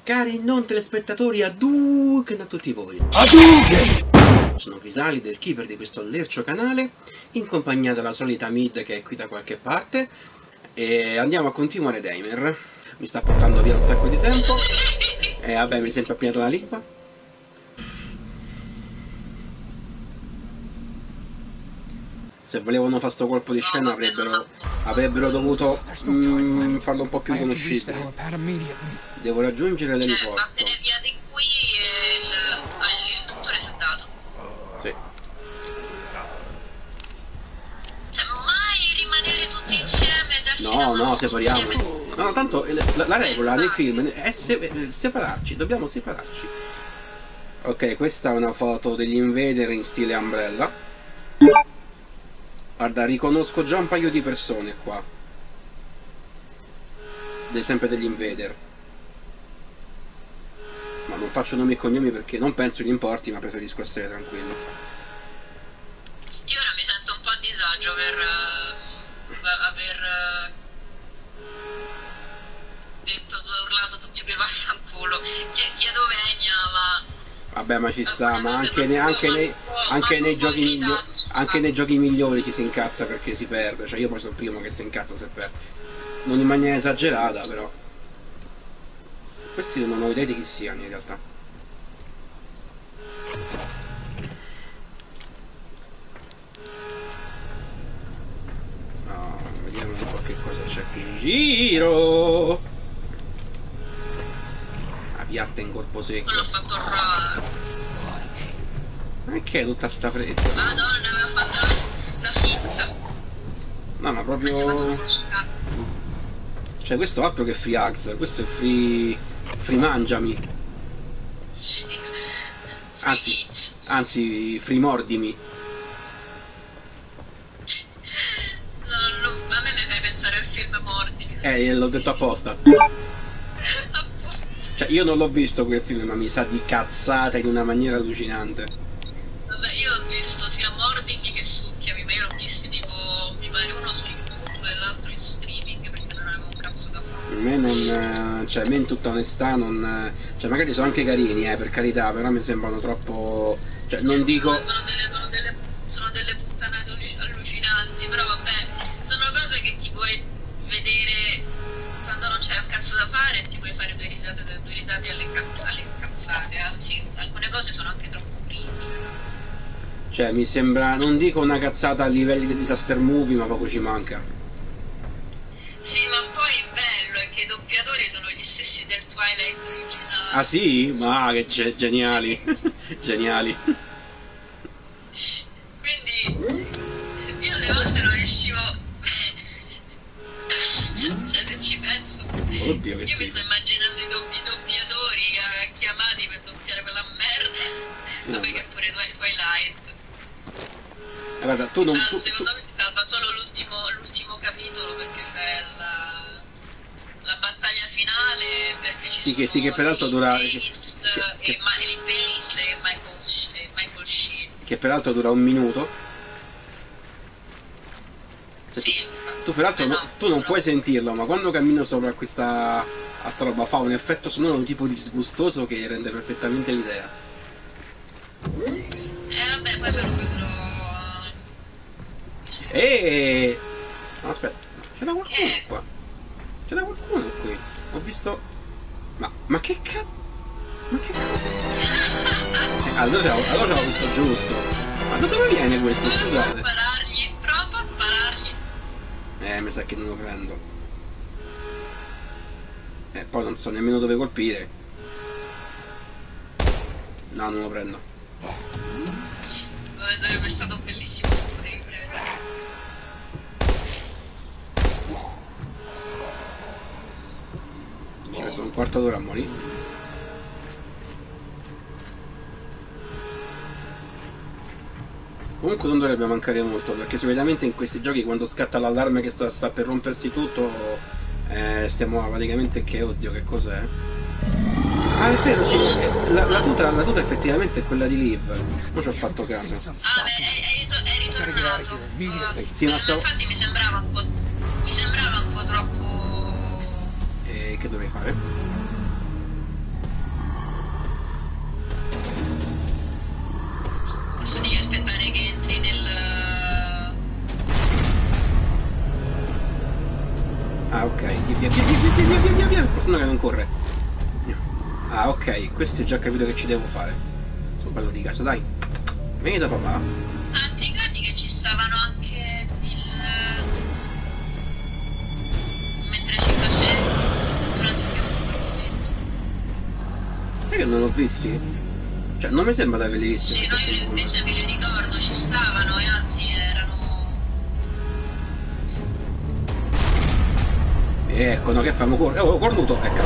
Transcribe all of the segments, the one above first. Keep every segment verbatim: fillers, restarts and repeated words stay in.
Cari non telespettatori, Hadouken a tutti voi. Hadouken! Sono Crisalide, il keeper di questo lercio canale, in compagnia della solita Mid che è qui da qualche parte, e andiamo a continuare Daymare. Mi sta portando via un sacco di tempo, e vabbè, mi è sempre appinato la lingua. Se volevano fare sto colpo di scena avrebbero, avrebbero dovuto mm, farlo un po' più conoscibile. Devo raggiungere l'eliporto. Vattene via di qui e il, il dottore si è dato. Sì. Cioè, mai rimanere tutti insieme e darsi No, la no, mano separiamo. insieme. No, tanto la, la regola nei film è se, separarci, dobbiamo separarci. Ok, questa è una foto degli Invader in stile Umbrella. Guarda, riconosco già un paio di persone qua. De, sempre degli Invader. Ma non faccio nomi e cognomi perché non penso gli importi, ma preferisco essere tranquillo. Io ora mi sento un po' a disagio per uh, aver uh, detto, urlato tutti quei vaffanculo. Chiedo vegna, ma... Vabbè, ma ci sta, ma anche, ne, anche, nei, anche, nei giochi migliori, anche nei giochi migliori ci si incazza perché si perde. Cioè io poi sono il primo che si incazza se perde. Non in maniera esagerata, però. Questi non ho idea di chi siano in realtà. No, vediamo un po' che cosa c'è qui in giro. Piatta in corpo secco. L'ho fatto orrore. Ma che è tutta sta fretta? Madonna, aveva fatto la finta. No, ma proprio... Cioè questo altro che free Axel, questo è free... free mangiami. Anzi, anzi, free mordimi. No, no, a me mi fai pensare al film Mordimi. Eh, l'ho detto apposta. Cioè io non l'ho visto quel film, ma mi sa di cazzata in una maniera allucinante. Vabbè, io ho visto sia Mordimi che Succhiami, ma io l'ho visto tipo, mi pare uno su YouTube e l'altro in streaming perché non avevo un cazzo da fare. A me non... cioè a me in tutta onestà non... cioè magari sono anche carini, eh, per carità, però mi sembrano troppo... cioè non dico... Sono delle, sono delle, sono delle puttanate allucinanti, però vabbè, sono cose che ti puoi vedere quando non c'è un cazzo da fare e ti puoi fare due risate, due risate alle, cazz alle cazzate, anzi alcune cose sono anche troppo cringe. Cioè mi sembra, non dico una cazzata a livelli di disaster movie, ma poco ci manca. Sì, ma poi il bello è che i doppiatori sono gli stessi del Twilight originale. Ah sì? Ma che c'è, geniali. Geniali. Quindi io alle volte non riuscivo cioè se ci penso. Oddio, che io mi sto immaginando i, doppi, i doppiatori eh, chiamati per doppiare quella merda. Vabbè che pure Twilight. Eh, guarda, tu non... Salvo, Tu, secondo tu... me ti salva solo l'ultimo, l'ultimo capitolo perché c'è la, la battaglia finale perché ci Sì, sono che, sì, che peraltro dura... Che, che, e, Ma, e Pace e Michael, e Michael Sheen. Che peraltro dura un minuto. Sì, tu peraltro eh no, no, tu non no. puoi sentirlo, ma quando cammino sopra questa a sta roba fa un effetto sonoro tipo disgustoso che rende perfettamente l'idea. Eh vabbè, poi me lo vedrò. E no, aspetta, c'era qualcuno Eh. qua. C'era qualcuno qui. Ho visto. Ma ma che cazzo? Ma che cosa? Eh, allora, allora l'avevo visto giusto. Ma da dove viene questo? Prova a Scusate. sparargli, prova a sparargli. Eh, mi sa che non lo prendo. E poi non so nemmeno dove colpire. No, non lo prendo. Vabbè, sarebbe stato bellissimo se potevi prendere. Ci metto un quarto d'ora a morire. Comunque non dovrebbe mancare molto, perché solitamente in questi giochi quando scatta l'allarme che sta, sta per rompersi tutto, eh, stiamo praticamente che oddio che cos'è? Ah è vero, sì, la, la, tuta, la tuta effettivamente è quella di Liv, non ci ho fatto caso. Ah beh, è, è, ritor è ritornato. Uh, sì, ma stavo... infatti mi sembrava un po'. Mi sembrava un po' troppo. E che dovrei fare? devi aspettare che entri nel... Ah, ok. Via, via, via, via, via, via, via, via, via. Fortuna che non corre. Ah, ok. Questo ho già capito che ci devo fare. Sono bello di casa, dai. Vieni da papà. Ah, ti ricordi che ci stavano anche il... mentre ci facevi durante il primo combattimento? Sai che non l'ho visti? Cioè, non mi sembra di averli visti. Sì, no, io invece me li ricordo, ci stavano e anzi erano... Ecco, no, che fanno correre? Oh, ho cornuto, ecco.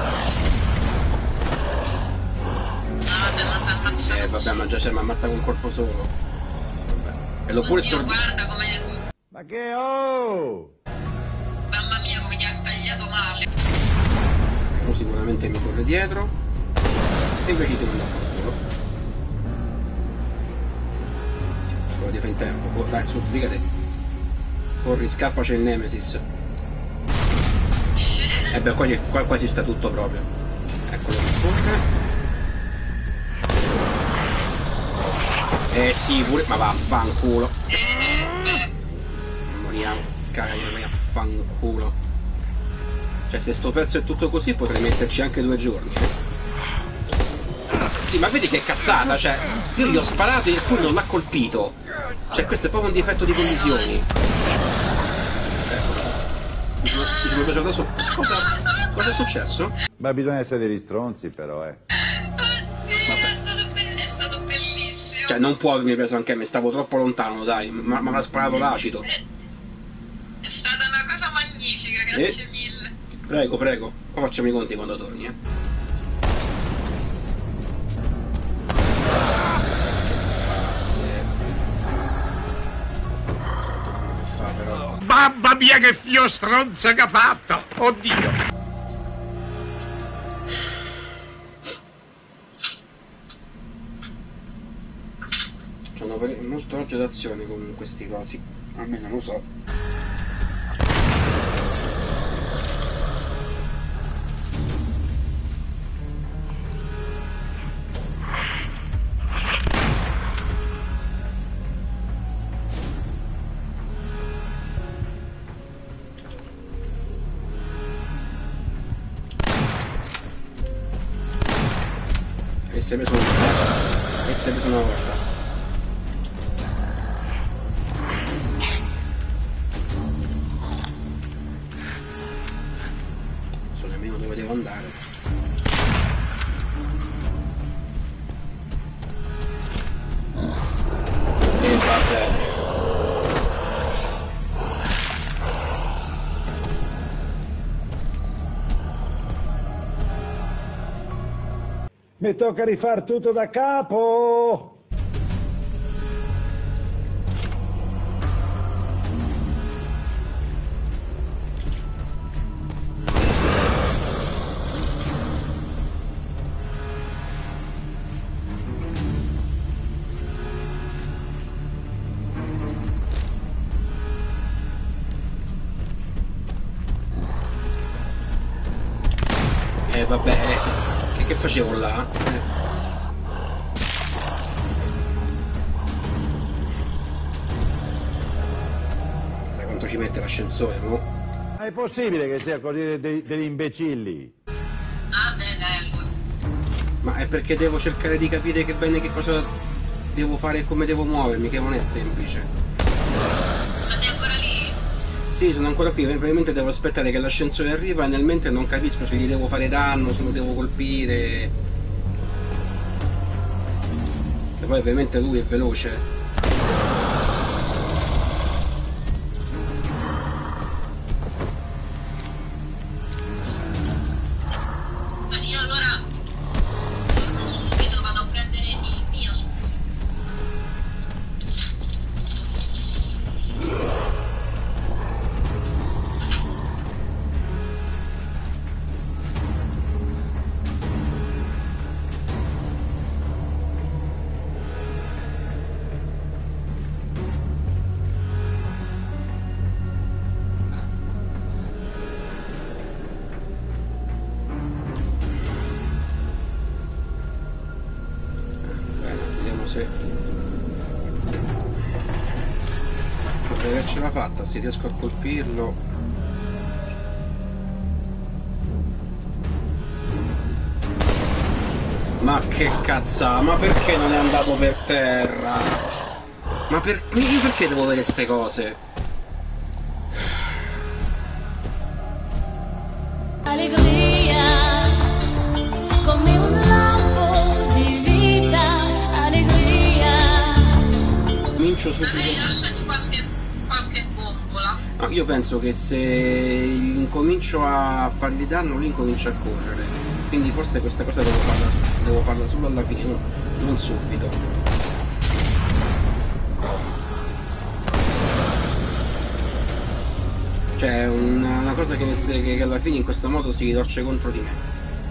No, vabbè, ma t'ha ammazzato. Eh, vabbè, ma già c'è, mi ammazza con un colpo solo. Vabbè. E l'ho pure Oddio, stor... guarda come... Ma che oh! Mamma mia, come ti ha tagliato male. Uno sicuramente mi corre dietro. E invece ti manda a fanculo. Sto di fa in tempo. Dai, su, sbrigate. Corri, scappa, c'è il Nemesis. E beh, qua, qua, qua ci sta tutto proprio. Eccolo che corre. Eh sì, pure... Ma vaffanculo. Moriamo. Caglia, vai a fanculo. Cioè, se sto pezzo è tutto così, potrei metterci anche due giorni, eh. Sì, ma vedi che cazzata, cioè, io gli ho sparato e poi non l'ha colpito. Cioè, questo è proprio un difetto di collisioni. Mi sono, mi sono preso da sopra. Cosa, cosa è successo? Ma bisogna essere degli stronzi però, eh. Oddio, è stato, be- è stato bellissimo. Cioè, non può avermi preso anche me, stavo troppo lontano, dai, ma mi ha sparato l'acido. È, è stata una cosa magnifica, grazie Eh? mille. Prego, prego, poi facciamo i conti quando torni, eh. Mamma mia che fio stronzo che ha fatto! Oddio! C'hanno molto raggio d'azione con questi cosi, almeno lo so. E si è preso una volta. E si è preso una volta. Non so nemmeno dove devo andare. E vabbè. Mi tocca rifar tutto da capo! Eh vabbè, che, che facevo là? Eh. Sai quanto ci mette l'ascensore, no? Ma è possibile che sia così de- de- degli imbecilli? Ah, beh, dai, allora. Ma è perché devo cercare di capire che bene che cosa devo fare e come devo muovermi, che non è semplice. Ma sei ancora lì? Sì, sono ancora qui, probabilmente devo aspettare che l'ascensore arriva e nel mentre non capisco se gli devo fare danno, se lo devo colpire. E poi ovviamente lui è veloce. Ma io allora torno subito, vado a prendere il mio supplito. di avercela fatta, se riesco a colpirlo. Ma che cazzo, ma perché non è andato per terra? Ma per... io perché devo vedere queste cose? Allegria, come un lampo di vita, allegria. Comincio subito. Magari lasciati qualche, qualche bombola. No, io penso che se incomincio a fargli danno, lui incomincia a correre. Quindi forse questa cosa devo farla, devo farla solo alla fine, no, non subito. Cioè, una, una cosa che, che, che alla fine in questo modo si ritorce contro di me.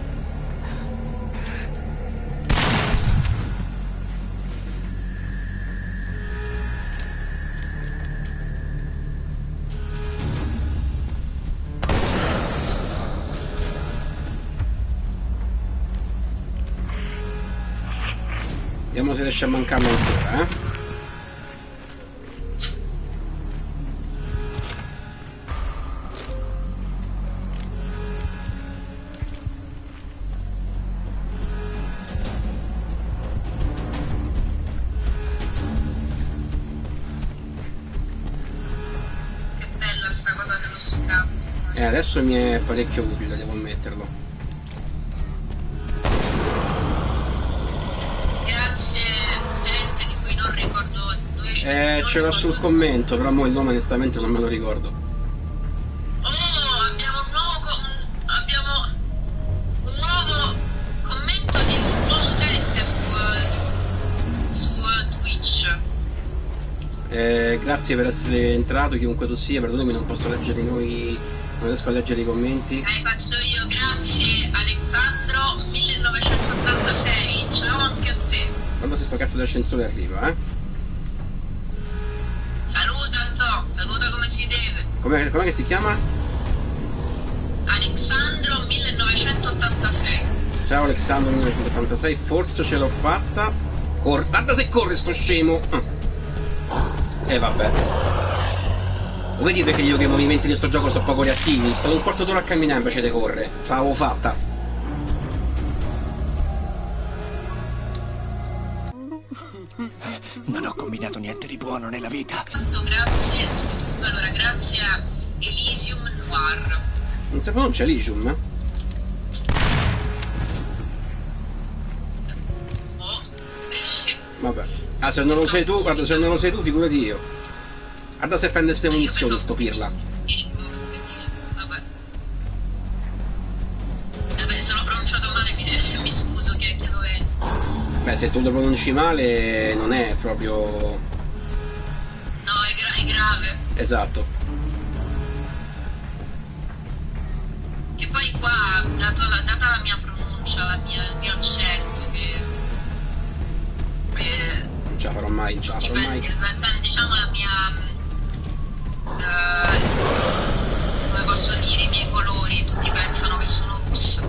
Vediamo se riesce a mancarlo ancora, eh? Che bella sta cosa dello scambio. Eh, adesso mi è parecchio utile, devo ammetterlo. Grazie, utente di cui non ricordo. Noi, Eh, non c'era ricordo sul il commento, però mo il nome onestamente non me lo ricordo. Oh, abbiamo un nuovo, co- un- abbiamo un nuovo commento di un nuovo utente su, eh, su eh, Twitch. Eh, grazie per essere entrato, chiunque tu sia, perdonami, non posso leggere noi, non riesco a leggere i commenti. Eh, faccio io, grazie Alessandro millenovecentottantasei, ciao anche a te. Quando se sto cazzo di ascensore arriva, eh? Saluta Anto, saluta come si deve. Com'è, com'è che si chiama? Alessandro millenovecentottantasei. Ciao Alessandro millenovecentottantasei, forse ce l'ho fatta. Cor- guarda se corre sto scemo! E eh, vabbè. Lo vedi perché io che i movimenti di sto gioco sono poco reattivi? Sto un quarto d'ora a camminare invece di correre. Ce l'avevo fatta. Non ho combinato niente di buono nella vita. Tanto grazie su YouTube, allora grazie a Elysium Noir. Non si pronuncia Elysium? Eh? Oh. Vabbè. Ah, se non lo sei tu, guarda, se non lo sei tu, figurati io. Guarda se prende ste munizioni, sto pirla. Vabbè. Vabbè, se l'ho pronunciato male mi, mi scuso, che chiedo bene. Beh, se tu lo pronunci male, non è proprio... No, è, gra- è grave. Esatto. Che poi qua, dato la, data la mia pronuncia, la mia, il mio accento, che... Eh, Non ce la farò mai, non ce la tutti farò mai. pensano, diciamo la mia... eh, come posso dire, i miei colori, tutti pensano che sono russa.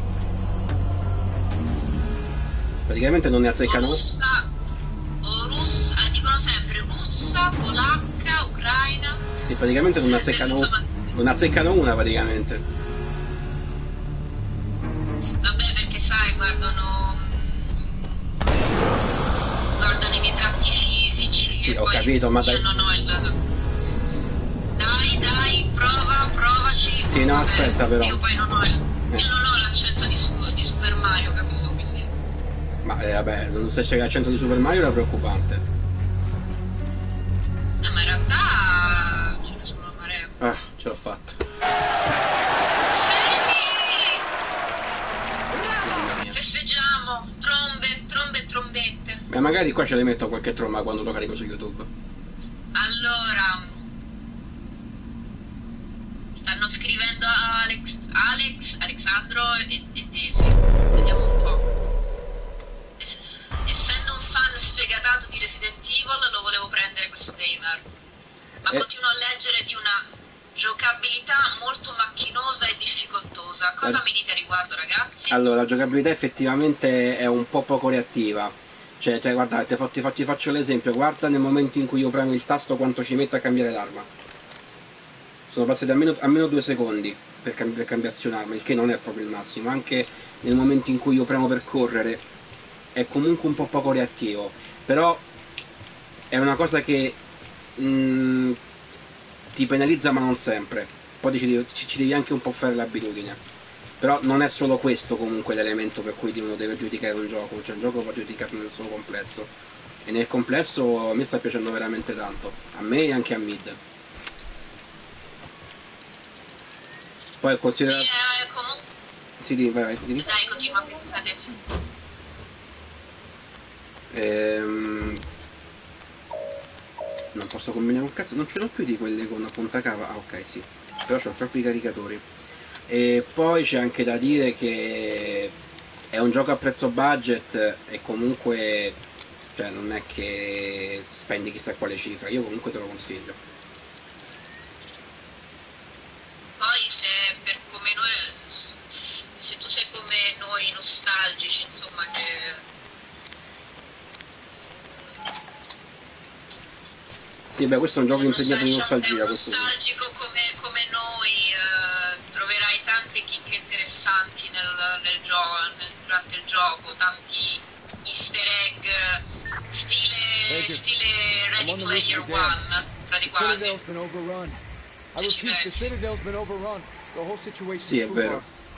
Praticamente non ne azzeccano. O russa, o russa, eh, dicono sempre russa, polacca, ucraina. Sì, praticamente non ne azzeccano. Insomma, Non azzeccano una praticamente. vabbè, perché sai, guardano guardano i miei tratti fisici. Sì, e ho poi capito, ma io dai- non ho il... Dai, dai, prova, provaci. Sì, no, Vabbè, aspetta, però. Io poi non ho il... Eh. Io non ho l'accento di, su- di Super Mario, capito? Quindi... Ma eh, vabbè, non stai cercando l'accento di Super Mario, era preoccupante. No, ma in realtà ce ne sono una marea. Ah, ce l'ho fatta. Mamma mia. Festeggiamo, trombe, trombe e trombette. Beh, magari qua ce le metto qualche tromba quando lo carico su YouTube. Allora, stanno scrivendo Alex, Alex, Alexandro e, e Desi. Vediamo un po'. Es- essendo un fan sfegatato di Resident Evil, lo volevo prendere questo Daymar. Ma Eh. continuo a leggere di una giocabilità molto macchinosa e difficoltosa. Cosa Eh. mi dite a riguardo, ragazzi? Allora, la giocabilità effettivamente è un po' poco reattiva. Cioè, cioè guarda, ti, fa, ti, fa, ti faccio l'esempio, guarda nel momento in cui io premo il tasto quanto ci mette a cambiare l'arma. Sono passati almeno, almeno due secondi per, cambi per cambiarsi un'arma, il che non è proprio il massimo. Anche nel momento in cui io premo per correre è comunque un po' poco reattivo. Però è una cosa che mh, ti penalizza ma non sempre. Poi ci, ci, ci devi anche un po' fare l'abitudine. Però non è solo questo comunque l'elemento per cui uno deve giudicare un gioco, cioè il gioco va giudicato nel suo complesso. E nel complesso a me sta piacendo veramente tanto, a me e anche a Mid. Poi considera... Sì, eh, comunque... Sì, di, vai, vai, di. Dai, continua più frate. Ehm... Non posso combinare un cazzo, non ce l'ho più di quelle con la punta cava. Ah ok, sì, però ho troppi caricatori. E poi c'è anche da dire che è un gioco a prezzo budget e comunque, cioè, non è che spendi chissà quale cifra, io comunque te lo consiglio. Poi se per come noi, se tu sei come noi nostalgici, insomma, che... Sì, beh, questo è un gioco impegnato in nostalgia. Questo nostalgico come, come noi, eh, troverai tante chicche interessanti nel, nel gioco, nel, durante il gioco, tanti easter egg, stile, stile Ready Player One, tra di quasi. Sì, è vero.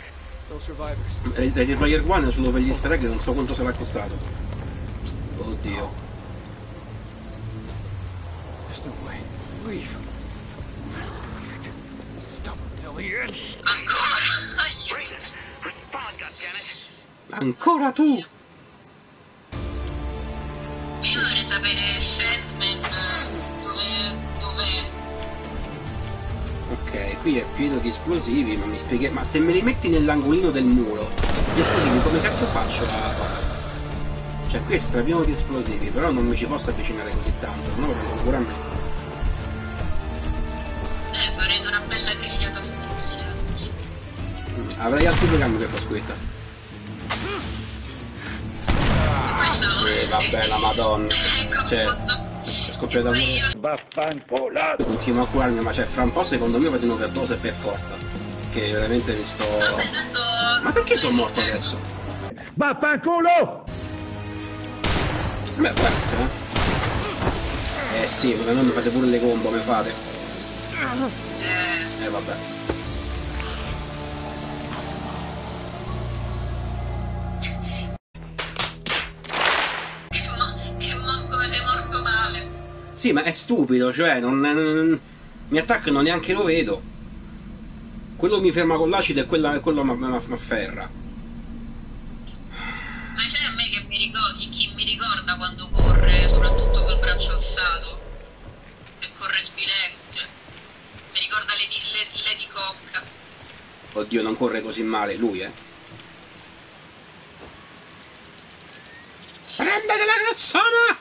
Ready Player One solo per gli easter egg non so quanto sarà costato. Oddio. Ancora? Ancora tu? Io vorrei sapere Sandman dove... dov'è? Ok, qui è pieno di esplosivi, ma mi spieghi... Ma se me li metti nell'angolino del muro, gli esplosivi come cazzo faccio a fare? Cioè qui è strapieno di esplosivi, però non mi ci posso avvicinare così tanto, no? Perché pure a me. Eh, farete una bella grigliata tutti insieme. Avrei altri programmi per Pasquetta. Sì, vabbè, la madonna. Cioè, è scoppiata pure. Vaffanculo! Continuo a curarmi, ma cioè, fra un po' secondo me vado in overdose per forza. Che veramente mi sto... Ma perché sono morto adesso? Vaffanculo! Beh, questo, eh. Eh sì, ma non mi fate pure le combo, mi fate. Eh vabbè. Che, mo che mo come sei morto male. Sì, ma è stupido, cioè, non, non mi attaccano, neanche lo vedo. Quello mi ferma con l'acido e quello, quello mi afferra. Ma sai a me che mi ricordi, chi mi ricorda quando corre, soprattutto col braccio alzato, che corre sbilenco. Mi ricorda Lady, Lady, Lady Cocca. Oddio, non corre così male, lui, eh. Prendete la persona!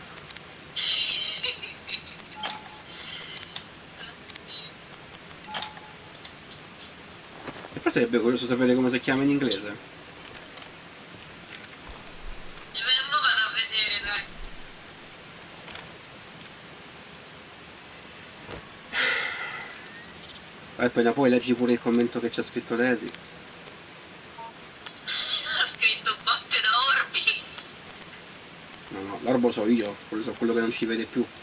E poi sarebbe curioso sapere come si chiama in inglese. E mo vado a vedere, dai. E poi, poi leggi pure il commento che c'è scritto Lesi. Ha scritto botte da orbi. No, no, l'orbo so io, quello so quello che non ci vede più.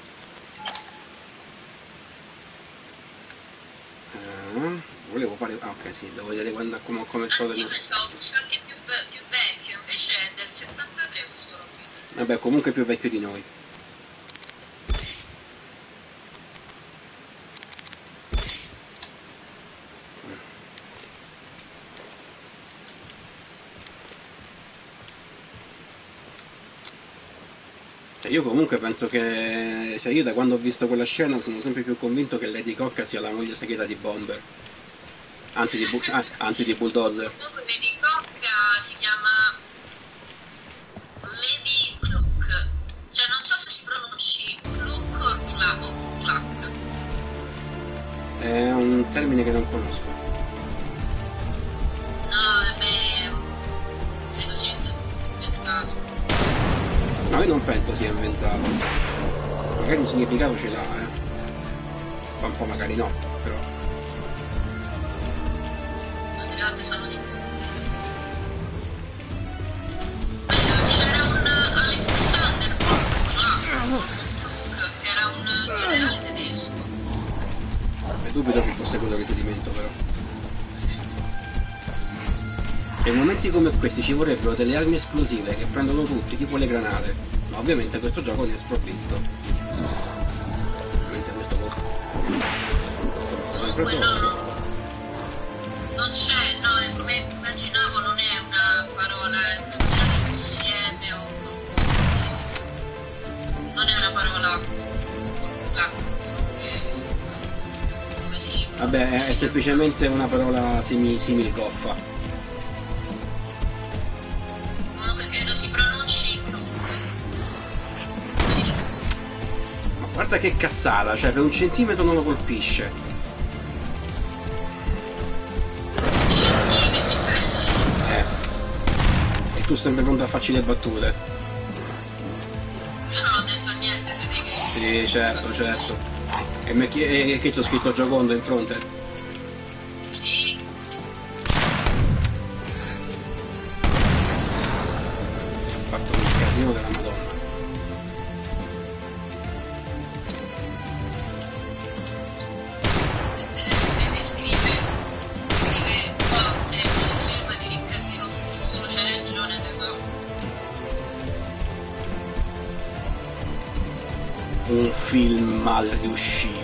Uh, volevo fare... Ah ok sì, devo vedere quando, come, come sto... Io pensavo fosse anche più, più vecchio, invece è del settantatré questo Robin. Vabbè, comunque più vecchio di noi. Io comunque penso che, cioè io da quando ho visto quella scena sono sempre più convinto che Lady Cocca sia la moglie segreta di Bomber, anzi di, bu ah, anzi di Bulldozer. Comunque Lady Cocca si chiama Lady Cluck, cioè non so se si pronunci Cluck o Cluck. È un termine che non conosco. No, vabbè, credo sia inventato. No, io non penso sia inventato. Magari un significato ce l'ha, eh. Fa un po' magari no, però. Ma delle altre fanno di più. C'era un Alexander che era un generale tedesco. E dubito che fosse quello che ti dimento, però. E in momenti come questi ci vorrebbero delle armi esplosive che prendono tutti, tipo le granate. Ma ovviamente questo gioco ne è sprovvisto. Ovviamente questo colpo. Comunque no, no. Non c'è, no, come immaginavo non è una parola, è una questione di insieme o qualcosa. Non è una parola là, come si... Vabbè, è semplicemente una parola simil, simil goffa. Comunque credo si pronunci comunque. Ma guarda che cazzata, cioè per un centimetro non lo colpisce. Eh. E tu sempre pronto a farci le battute. Io non ho detto niente, se che... Sì, certo, certo. E me chi- e che ti ho scritto Giocondo in fronte? Sì, Ha fatto un casino della Madonna. scrive, scrive forte il film di Riccardo Fuffo, c'è ragione, tesoro. Un film mal riuscito.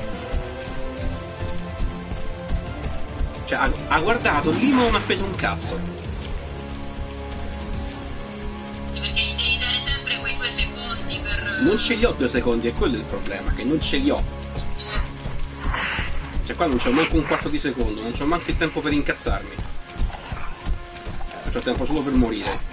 Cioè, ha, ha guardato lì ma non ha preso un cazzo. Perché gli devi dare sempre quei due secondi per... Non ce li ho due secondi, è quello il problema, che non ce li ho. Cioè qua non c'ho manco un quarto di secondo, non c'ho manco il tempo per incazzarmi. C'ho tempo solo per morire.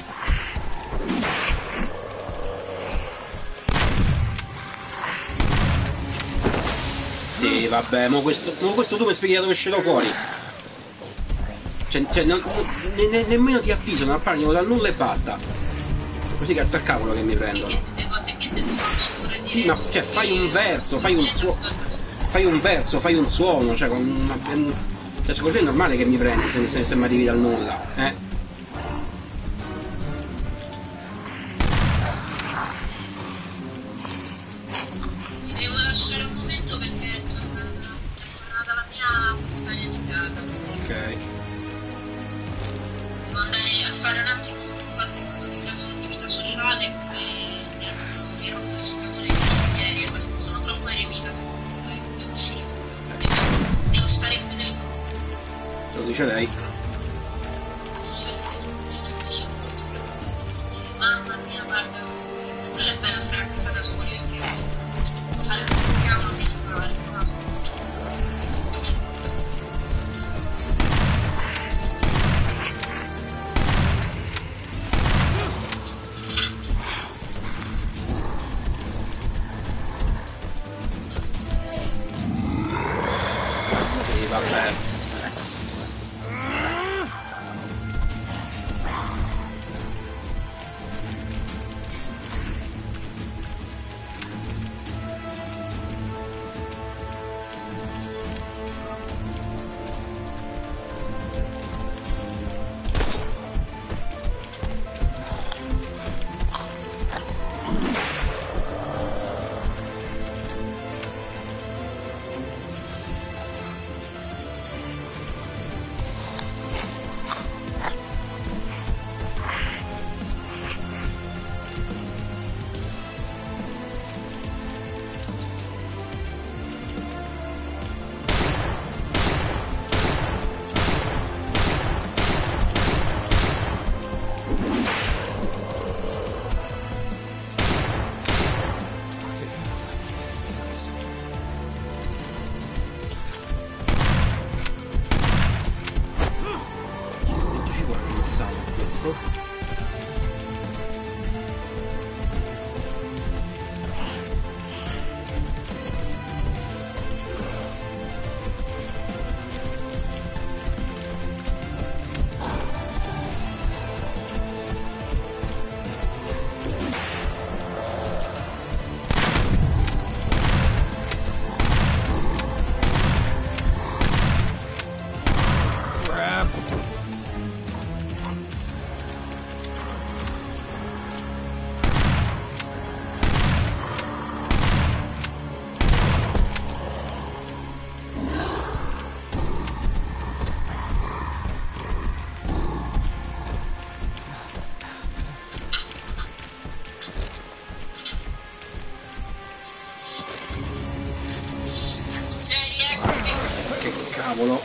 Sì, vabbè, mo questo, mo questo tu mi spieghi da dove uscirò fuori. Cioè, cioè non, ne, ne, nemmeno ti avvisano, appaiono dal nulla e basta. Così cazzo al cavolo che mi prendono. Perché te devo, perché te devo pure Sì, dire ma cioè, fai un che- verso, fai un suono. Fai un verso, fai un suono, cioè con una. Cioè, secondo te è normale che mi prendi se, se, se mi arrivi dal nulla, eh? Ti devo lasciare un momento perché è tornata, è tornata la mia compagna di casa. Ok. Devo andare a fare un attimo qualche cosa di vita, di vita sociale, come mi hanno mi hanno rotto il scatole ieri e questo sono troppo eremita secondo me, devo uscire. Devo, devo stare qui nel gruppo. Lo dice lei. Sì, perché tutti ci molto preoccupati. Mamma mia, guarda, quello è bello stare a casa da soli perché fare un cavolo di trovare, ma... Sì, vabbè. Cavolo.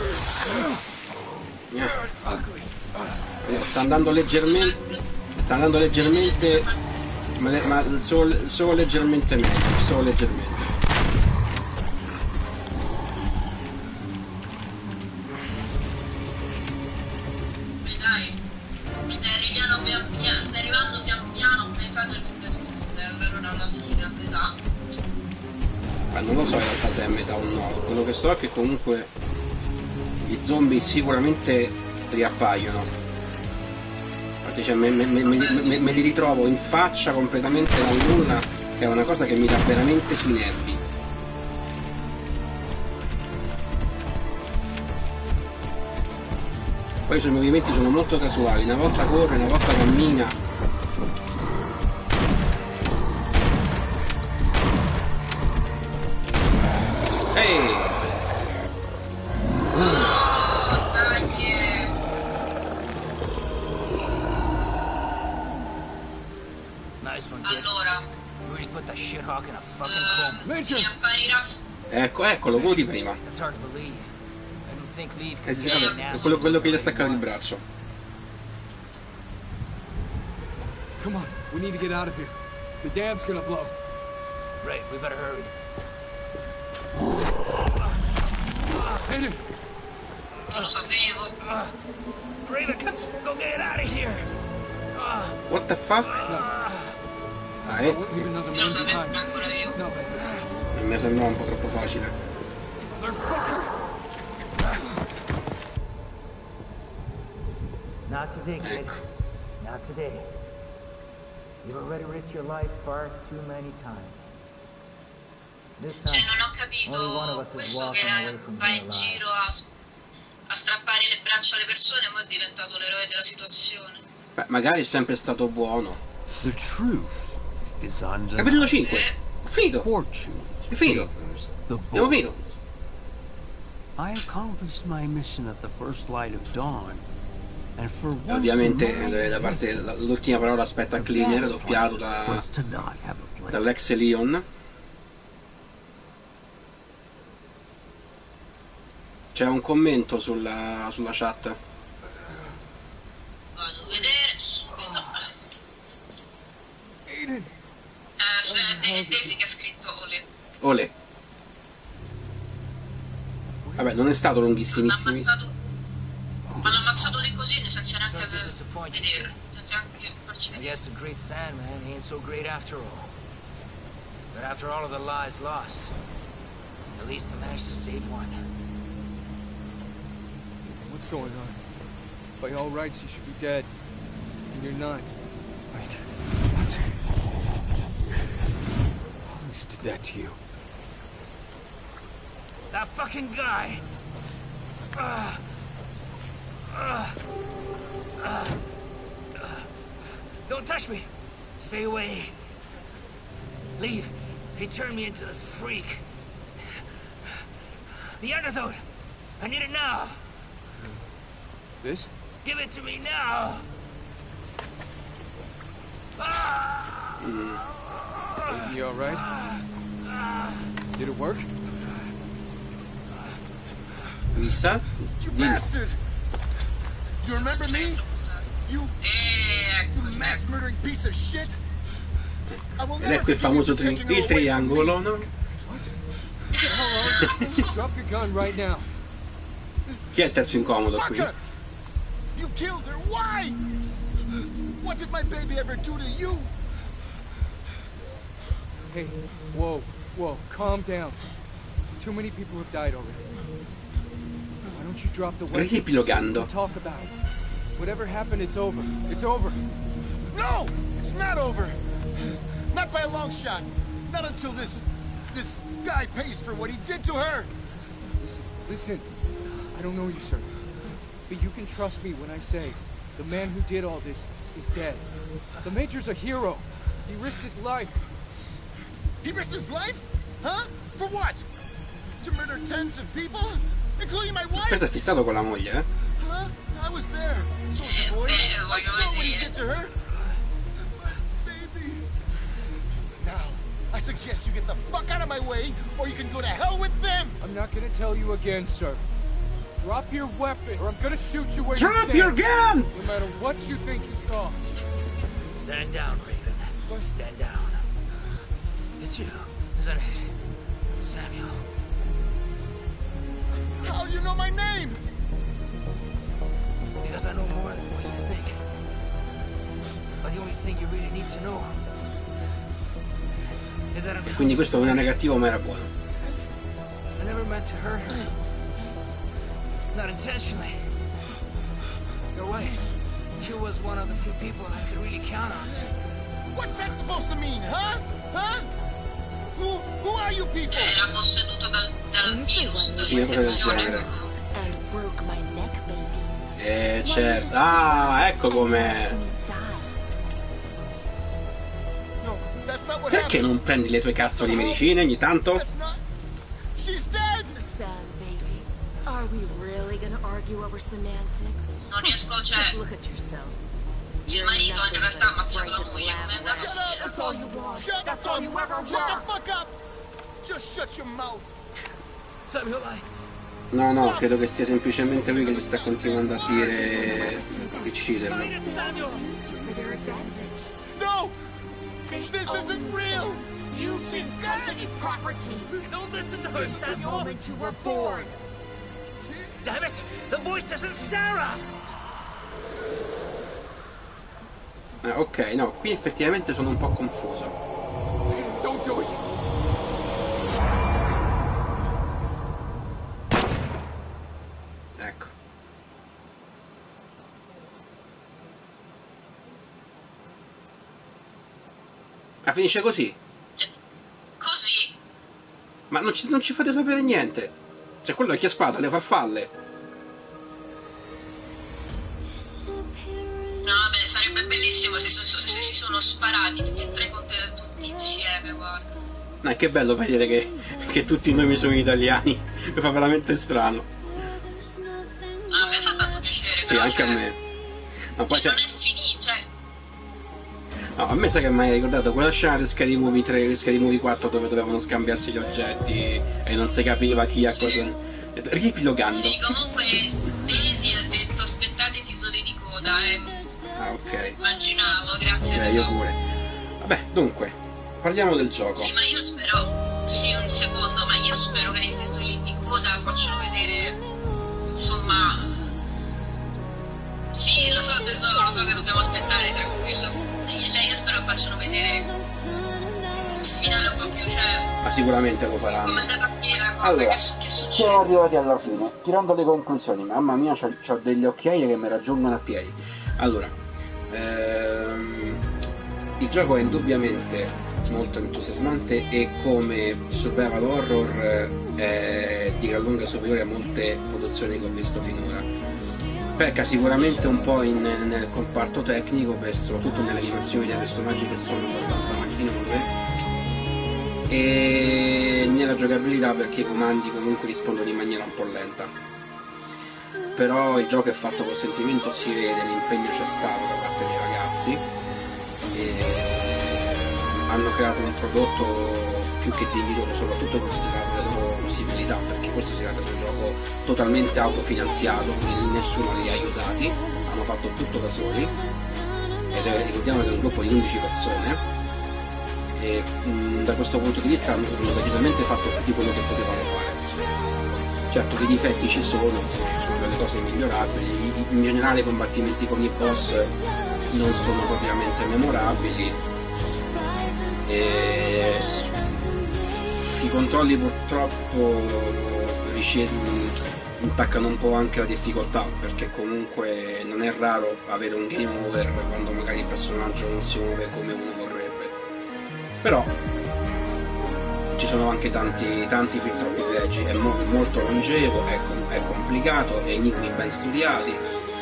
Sta andando leggermente. Sta andando leggermente. Ma, ma solo, solo leggermente meglio. Solo leggermente. Dai, stai arrivando pian piano, stai arrivando pian piano a metà del allora alla fine, a metà. Ma non lo so in realtà se è a metà o no. Quello che so è che comunque gli zombie sicuramente riappaiono. Infatti cioè, me, me, me, me, me li ritrovo in faccia completamente dal nulla, che è una cosa che mi dà veramente sui nervi. Poi i suoi movimenti sono molto casuali, una volta corre, una volta cammina. Ehi! Oh, dai! Nice one, kid. Allora, You really put that shit hawk in a fucking eh, coma. mi apparirà. Ecco, eccolo, quello di prima. That's hard to believe. I didn't think Leave Eh could sì, be vabbè, an è asshole quello, quello che gli ha the way staccato il he was. braccio. Come on, we need to get out of here. The dam's gonna blow. Right, we better hurry. Hit it! Non lo sapevo. Raven, go get out of here. What the fuck? Ah, eh? Leave another Io lo man sapevo behind. ancora io. Not like this. Mi sembrava un po' troppo facile. Motherfucker! Not today, kid. Ecco. Not today. You've already risked your life far too many times. This Cioè, time, non ho only one of capito us is questo walking che away from va here in alive. giro a, a strappare le braccia alle persone e poi è diventato l'eroe della situazione. Beh, magari è sempre stato buono. The truth is undeniable. Capitolo cinque. Fido. Fortune È fido. favors the Andiamo bold. fido. I accomplished my mission at the first light of dawn, and for once Ovviamente in my eh, da parte existence, l'ultima parola aspetta a the Cleaner, best doppiato plan da, was to not have a plan. dall'ex Leon. C'è un commento sulla, sulla chat. Vado a vedere subito. Aiden! Eh, è Daisy che ha scritto Ole. Ole. Vabbè, non è stato L'hanno lunghissimissimo. ammazzato. Ma l'hanno ammazzato lì così, senza neanche Sorry to vedere, disappoint you, kid. senza neanche farci I vedere. guess the great Sandman ain't so great after all. But after all of the lives lost, at least I managed to save one. What's going on? By all rights, you should be dead. And you're not. Wait. What? Who did that to you? That fucking guy! Uh, uh, uh, uh, don't touch me! Stay away! Leave! He turned me into this freak! The antidote! I need it now! This? Give it to me now! Ah! You alright? Did it work? Mi sa? You Dimmi. bastard! You remember me? You, E you ecco, mass murdering piece of shit? I will Ed never ecco il forgive you famoso for tri- taking her il away from triangolo, me. no? Drop your gun right now. Chi è il terzo incomodo qui? Fucker! You killed her. Why? What did my baby ever do to you? Hey, whoa, whoa, calm down. Too many people have died already. Why don't you drop the weapon? Riepilogando. We'll talk about it. Whatever happened, it's over. It's over. No! It's not over. Not by a long shot. Not until this... this guy pays for what he did to her. Listen, listen. I don't know you, sir. But you can trust me when I say the man who did all this is dead. The Major's a hero. He risked his life. He risked his life? Huh? For what? To murder tens of people? Including my wife? Questo è fissato con la moglie, eh? Huh? I was there. Soldier boy. I saw what he did to her. My baby. Now, I suggest you get the fuck out of my way, or you can go to hell with them! I'm not gonna tell you again, sir. Drop your weapon, or I'm gonna shoot you where you Drop stand. your gun! No matter what you think you saw. Stand down, Raven. Stand down. It's you, isn't it? Samuel. How do you know my name? Because I know more than what you think. But the only thing you really need to know is that I'm E quindi questo non era negativo ma era buono. I never meant to hurt her. Not intentionally. Your wife, she was one of the few people I could really count on to. What's that supposed to mean, huh? Huh? Who, who are you people? Era posseduto dal, dal virus, Sì, una cosa del dall'infezione. genere. And broke my neck, baby. Eh certo. Ah, ecco com'è. No, that's not what Perché happened. non prendi le tue cazzo di medicine ogni tanto? That's not... She's dead! Sam, baby. Are we really gonna argue over semantics? Non riesco, Just cioè, look at yourself. il marito in realtà ha ammazzato la moglie, come è andato Shut a up! finire? That's all you want. Shut, that's all you ever Shut the fuck up! Just shut your mouth. Samuel, I... No, no, credo che sia semplicemente lui che gli sta continuando a dire di ucciderlo. Samuel! For their advantage. No! This isn't real! You she's company property. Don't listen to her, The Samuel! moment you were born. Damn it! The voice isn't Sarah! Eh, ok, no, qui effettivamente sono un po' confuso. Don't do it. Ecco. Ah, finisce così? Così. Ma non ci, non ci fate sapere niente. Cioè, quello è chi ha spada, le farfalle. No, vabbè, sarebbe bellissimo se, so- se si sono sparati tutti e tre contro tutti insieme, guarda. No, che bello vedere che, che tutti i nomi sono italiani. Mi fa veramente strano. No, a me fa tanto piacere, Sì, però, anche a cioè, me. Ma poi cioè, c'è... non è finito, cioè, No, a me sa che mi hai ricordato quella scena di Scary Movie tre, Scary Movie quattro dove dovevano scambiarsi gli oggetti e non si capiva chi a cosa... Ripilogando. sì, comunque Daisy ha detto aspettate titoli di coda, eh. Ah, ok. Immaginavo, grazie. Beh, io tesoro. pure. Vabbè, dunque, parliamo del gioco. Sì, ma io spero, sì, un secondo, ma io spero che nei titoli di coda facciano vedere, insomma, sì, lo so tesoro, lo so che dobbiamo aspettare, tranquillo. Cioè, io spero che facciano vedere un finale un po' più, cioè, Ma sicuramente lo come è faranno. andata a piena, Allora, che, su- che siamo succede. arrivati alla fine. Tirando le conclusioni, mamma mia, c'ho, c'ho delle occhiaie che mi raggiungono a piedi. Allora, ehm, il gioco è indubbiamente molto entusiasmante e come survival horror è di gran lunga superiore a molte produzioni che ho visto finora. Pecca sicuramente un po' in, nel comparto tecnico, per, soprattutto nelle animazioni dei personaggi che sono abbastanza macchinose, e nella giocabilità perché i comandi comunque rispondono in maniera un po' lenta. Però il gioco è fatto con sentimento, si vede, l'impegno c'è stato da parte dei ragazzi e hanno creato un prodotto più che dignitoso, soprattutto considerato le loro possibilità, perché questo si tratta di un gioco totalmente autofinanziato, quindi nessuno li ha aiutati, hanno fatto tutto da soli ed è, ricordiamo che è un gruppo di undici persone e mh, da questo punto di vista hanno, hanno decisamente fatto più di quello che potevano fare. Certo che i difetti ci sono, sono delle cose migliorabili, in generale i combattimenti con i boss non sono propriamente memorabili e i controlli purtroppo rice- intaccano un po' anche la difficoltà, perché comunque non è raro avere un game over quando magari il personaggio non si muove come uno vorrebbe. Però ci sono anche tanti, tanti filtri privilegi, è mo- molto longevo, è, com- è complicato, è enigmi ben studiati.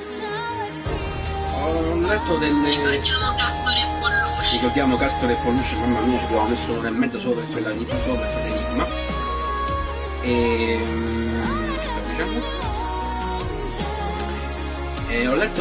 Ho letto delle... Ricordiamo Castor e Pollution. Ricordiamo Castor e Pollution, mamma mia, ci abbiamo messo un'ora e mezza solo per quell'enigma, solo per quell'enigma. E... che stavo dicendo? E ho letto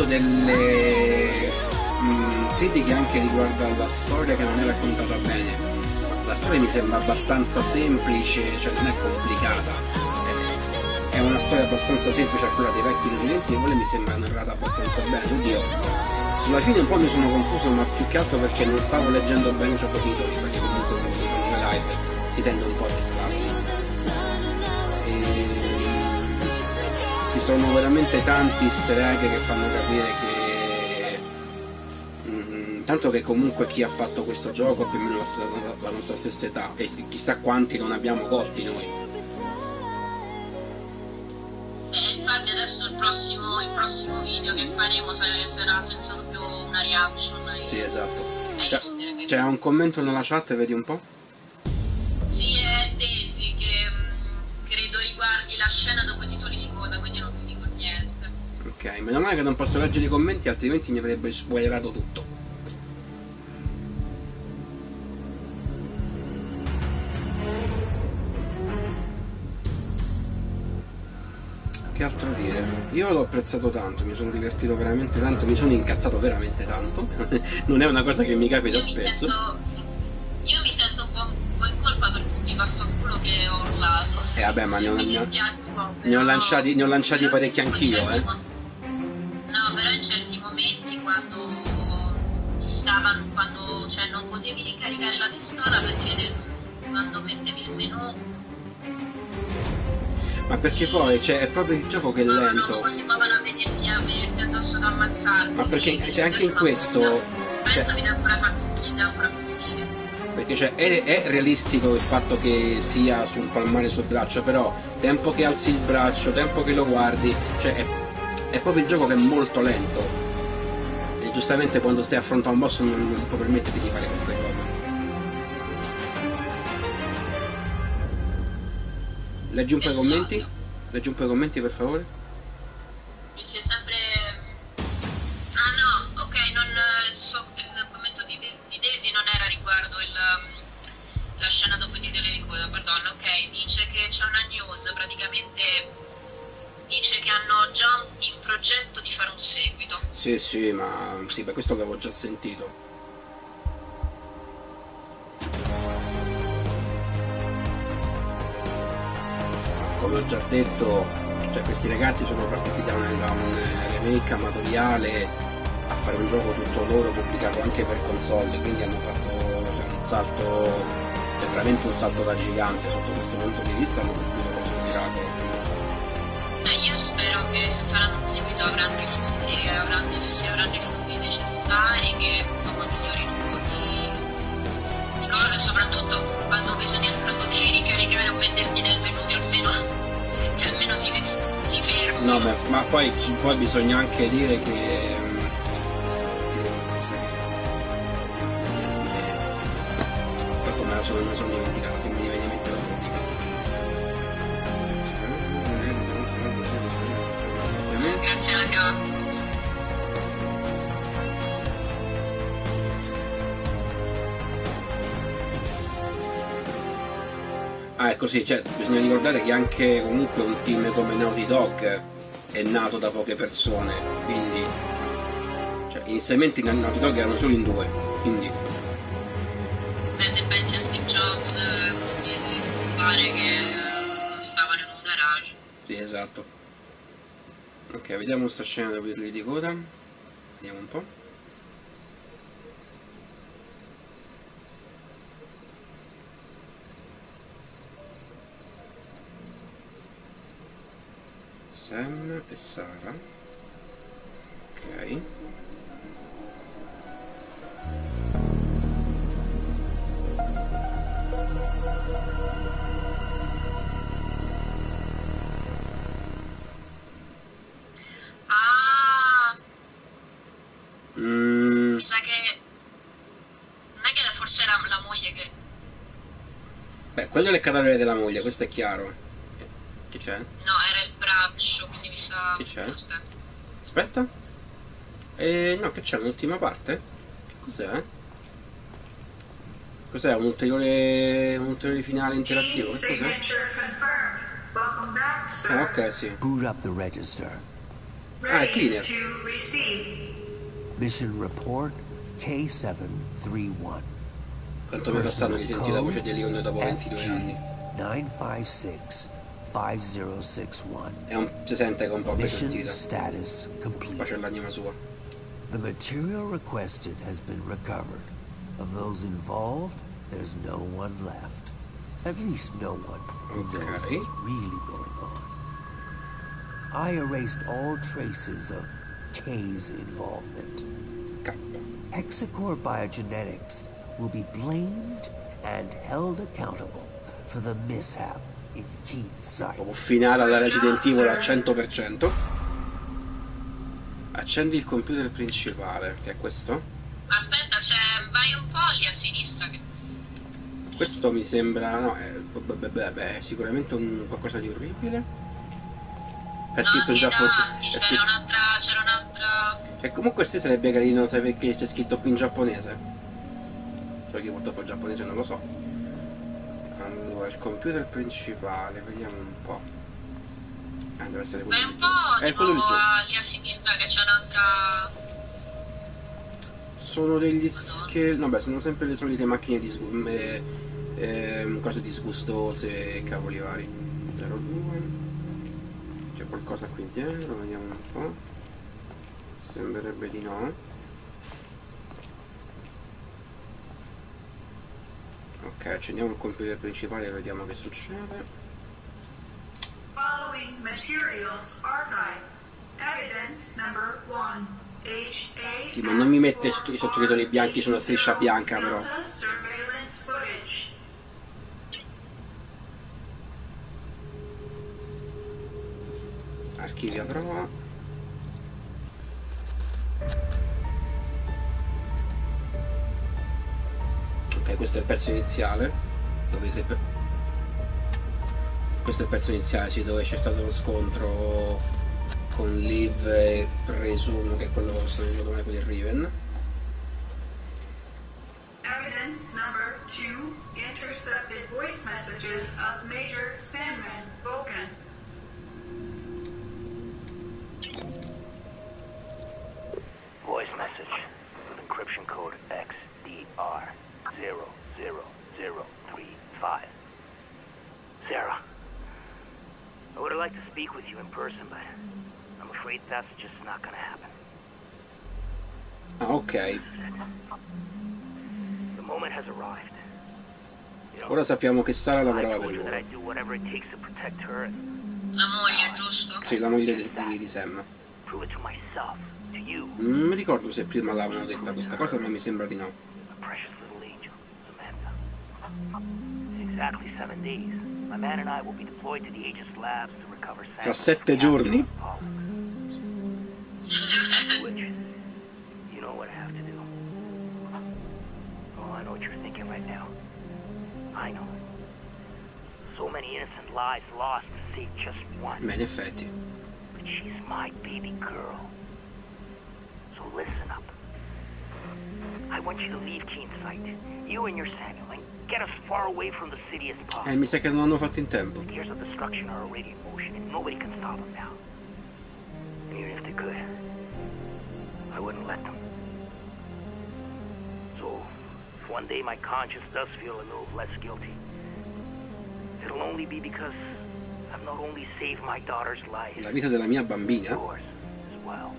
delle mh, critiche anche riguardo alla storia che non è raccontata bene. La storia mi sembra abbastanza semplice, cioè non è complicata, è, è una storia abbastanza semplice a quella dei vecchi Resident Evil e mi sembra narrata abbastanza bene. Oddio, sulla fine un po' mi sono confuso, ma più che altro perché non stavo leggendo bene i sottotitoli, perché comunque quando si fanno le live si tende un po' a distrarsi. E... ci sono veramente tanti easter egg che fanno capire che mm, tanto che comunque chi ha fatto questo gioco ha più o meno la, la nostra stessa età e chissà quanti non abbiamo colti noi. E infatti adesso il prossimo, il prossimo video che faremo sarà senza dubbio una reaction. Sì, esatto. C'è un commento nella chat, vedi un po'? Sì, è Daisy che mh, credo riguardi la scena dopo i titoli di coda, quindi non ti dico niente. Ok, meno male che non posso leggere i commenti, altrimenti mi avrebbe spoilerato tutto. Che altro dire? Io l'ho apprezzato tanto, mi sono divertito veramente tanto, mi sono incazzato veramente tanto. Non è una cosa che mi capita io mi spesso. Sento, io mi sento un po', un po' in colpa per tutti i vaffanculo che ho urlato. Eh vabbè, ma ne ho, mi ne ho, dispiace un po'. ne ho lanciati, ne ho lanciati parecchi anch'io, eh. No, però in certi momenti quando ti stavano, quando cioè non potevi ricaricare la pistola perché quando mettevi il menu. Ma perché poi cioè, è proprio il gioco che è lento. Non continuavano a vederti a vederti addosso da ammazzarti. Ma perché cioè, anche in questo. Cioè, mi dà ancora fastidio, ancora fastidio. Perché cioè, è, è realistico il fatto che sia su un palmare sul braccio, però tempo che alzi il braccio, tempo che lo guardi, cioè è, è proprio il gioco che è molto lento. E giustamente quando stai affrontando un boss non, non puoi permetterti di fare queste cose. Leggi un po' i commenti? Leggi un po' i commenti per favore? Dice sempre... Ah no, ok, non, il, suo, il commento di, di Daisy non era riguardo il, la scena dopo i titoli di coda, perdono, ok, dice che c'è una news, praticamente dice che hanno già in progetto di fare un seguito. Sì, sì, ma sì, per questo l'avevo già sentito. Come ho già detto, cioè questi ragazzi sono partiti da, una, da un remake amatoriale a fare un gioco tutto loro pubblicato anche per console, quindi hanno fatto cioè, un salto, cioè, veramente un salto da gigante sotto questo punto di vista, hanno compiuto quasi un miracolo. Eh, io spero che se faranno un seguito avranno i fondi, avranno, ci avranno i fondi necessari, che insomma migliorino un po' di, di cose, soprattutto quando bisogna quando devi ricaricare o metterti nel menu che almeno, che almeno si, si fermi. No, ma, ma poi, poi bisogna anche dire che poi come la sono, me la sono dimenticato, se mi viene in mente la sono dimenticato. Grazie alla K. Ah, è così, cioè, bisogna ricordare che anche comunque un team come Naughty Dog è nato da poche persone, quindi cioè, inizialmente i Naughty Dog erano solo in due, quindi Beh, se pensi a Steve Jobs, eh, pare che stavano in un garage. sì, esatto. Ok, vediamo sta scena da dirli di coda, vediamo un po'. Sam e Sara. Ok. Ah, Mm, mi sa che non è che forse era la moglie che... beh, quello è il cadavere della moglie, questo è chiaro. Chi c'è? No, era il braccio, quindi mi sa... Chi c'è? Aspetta. Aspetta. E no, che c'è? L'ultima parte? Che cos'è? Cos'è? Un ulteriore, un ulteriore finale interattivo? Che cos'è? Ah, ok, sì. Boot up the register. Ah, è cleaner. Mission report K seven three one. Quanto mi fa strano di sentire la voce di Leon dopo ventidue anni. nine five six five zero six one. È un, si sente che è un po' Mission pesantita. status complete. Poi c'è l'anima sua. The material requested has been recovered. Of those involved, there's no one left. At least no one who Okay. knows what's really going on. I erased all traces of K's involvement. K. Hexacore Biogenetics will be blamed and held accountable for the mishap in Keen's site. Proprio finale alla Resident Evil al cento per cento. Accendi il computer principale, che è questo? Aspetta, c'è... vai un po' lì a sinistra che... Questo mi sembra... no, è, beh, beh, beh, è sicuramente un, qualcosa di orribile. È scritto in anche giapponese. davanti c'era Scritto... un'altra... c'era un'altra... E comunque sì, sarebbe carino sapere che c'è scritto qui in giapponese. Solo che purtroppo il giapponese non lo so. Allora, il computer principale, vediamo un po'. Eh, deve essere quello vai di un giù. po' È di quello di nuovo giù. a- lì a sinistra che c'è un'altra... Sono degli scheli... Vabbè, sono sempre le solite macchine di sgu... eh, eh, cose disgustose, cavoli vari. zero due. C'è qualcosa qui dietro, vediamo un po'. Sembrerebbe di no. Ok, accendiamo il computer principale e vediamo che succede. Following materials archive. Evidence number one. H A Sì, ma non mi mette sotto- i sottotitoli bianchi su una striscia bianca, però. Surveillance footage. Archivia prova. Ok, questo è il pezzo iniziale. Dove si- Questo è il pezzo iniziale, sì, dove c'è stato lo scontro con Liv e presumo che è quello che sto vedendo domani con il Riven. Evidence number two. Intercepted voice messages of Major Sandman Vulcan. Voice message with encryption code X D R zero zero zero three five. Sarah, I would have liked to speak with you in person, but I'm afraid that's just not gonna happen. Ah, ok. The moment has arrived. You know, Ora sappiamo che Sara I lavorava told per you that lui. I'd do whatever it takes to protect her and La moglie, giusto? Sì, la moglie di, di, di Sam. prove it to myself, to you, Non mi ricordo se prima l'avevano detta questa cosa, ma mi sembra di no. a precious little angel, Samantha. In exactly seven days, my man and I will be deployed to the Aegis labs to recover Tra samples sette from the giorni? Apollo. Which, you know what I have to do. Oh, I know what you're thinking right now. I know. So many innocent lives lost to save just one. Beh, in effetti. But she's my baby girl. So listen up. I want you to leave Keen's site. You and your Samuel, and get as far away from the city as possible. Eh, mi sa che non hanno fatto in tempo. The gears of destruction are already in motion, and nobody can stop them now. And even if they could, I wouldn't let them. So, if one day my conscience does feel a little less guilty, it'll only be because I've not only saved my daughter's life, La vita della mia bambina? yours as well.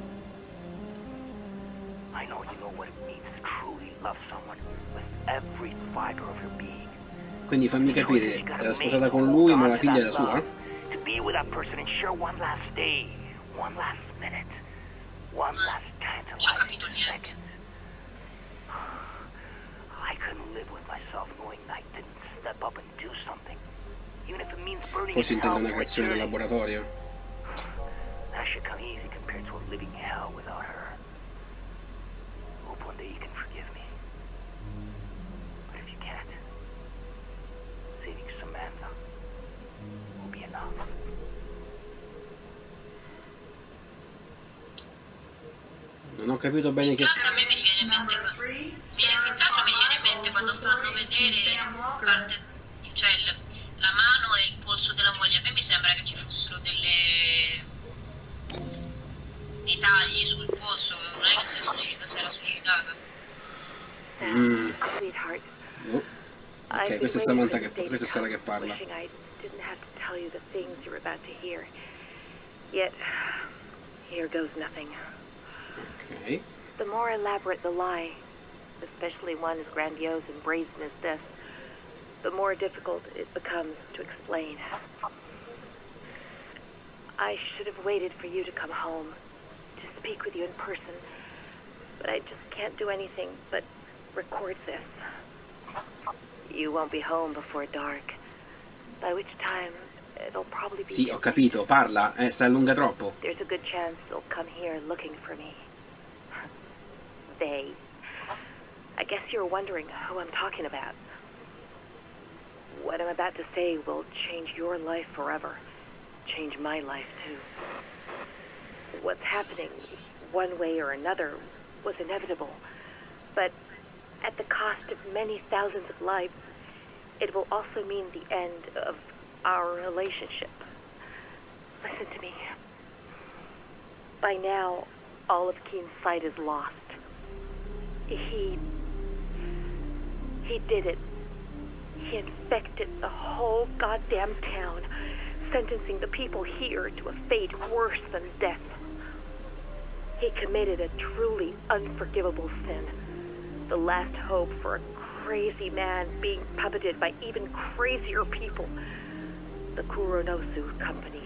I know you know what it means to truly love someone with every fiber of your being. Quindi fammi capire, era sposata con lui ma la figlia era sua? To be with that person and share one last day, one last minute, one last tantalizing second. I couldn't live with myself knowing I didn't step up and do something, even if it means burning Forse in intende hell una for creazione del eternity. laboratorio. That should come easy compared to a living hell without her. Hope one day you can forgive me. But if you can't, saving Samantha will be enough. Non ho capito bene che... A me mi viene in mente, mi viene, intanto mi viene in mente quando fanno vedere parte, cioè il- la mano e il polso della moglie. A me mi sembra che ci fossero delle dei tagli sul polso, non è che si è suicida, si era suicidata. Mm. Sweetheart, questa è Samantha che, questa è Sara che parla. I didn't have to tell you the things you're about to hear. Yet, here goes nothing. Ok. The more elaborate the lie, especially one as grandiose and brazen as this, the more difficult it becomes to explain. I should have waited for you to come home, to speak with you in person, but I just can't do anything but record this. You won't be home before dark, by which time it'll probably be... Sì, ho capito, parla, eh, sta lunga troppo. There's a good chance they'll come here looking for me. They. I guess you're wondering who I'm talking about. What I'm about to say will change your life forever. Change my life, too. What's happening, one way or another, was inevitable. But at the cost of many thousands of lives, it will also mean the end of our relationship. Listen to me. By now, all of Keen's sight is lost. He... He did it. He infected the whole goddamn town, sentencing the people here to a fate worse than death. He committed a truly unforgivable sin. The last hope for a crazy man being puppeted by even crazier people. The Kuronosu Company.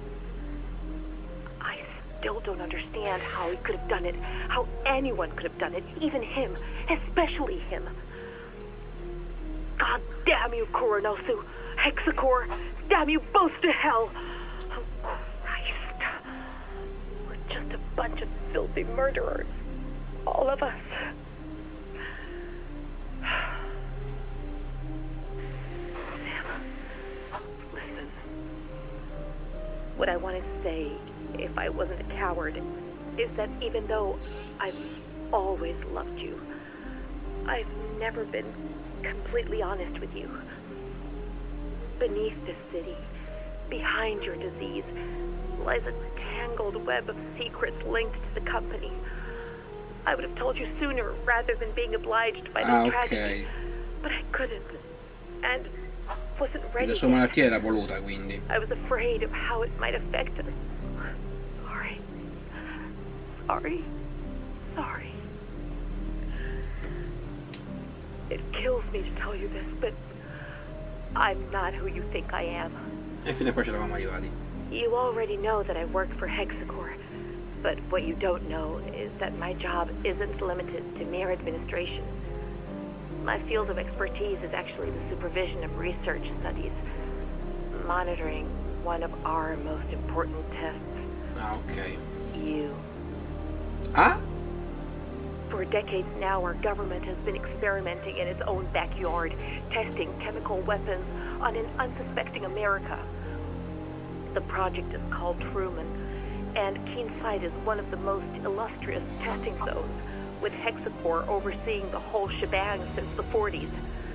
I still don't understand how he could have done it, how anyone could have done it, even him, especially him. God damn you, Kuronosu, Hexacore, damn you both to hell. Oh, Christ. We're just a bunch of filthy murderers, all of us. Sam, listen. What I wanted to say, if I wasn't a coward, is that even though I've always loved you, I've never been completely honest with you. Beneath this city, behind your disease, lies a tangled web of secrets linked to the company. I would have told you sooner rather than being obliged by this ah, tragedy. Okay. But I couldn't. And wasn't ready. La sua malattia era voluta, quindi. I was afraid of how it might affect us. Sorry. Sorry. Sorry. It kills me to tell you this, but I'm not who you think I am. E fino a qua ci eravamo arrivati. You already know that I work for Hexacore, but what you don't know is that my job isn't limited to mere administration. My field of expertise is actually the supervision of research studies, monitoring one of our most important tests. Ah, ok. You. Ah? For decades now, our government has been experimenting in its own backyard, testing chemical weapons on an unsuspecting America. The project is called Truman, and Keen Site is one of the most illustrious testing zones, with Hexacore overseeing the whole shebang since the forties.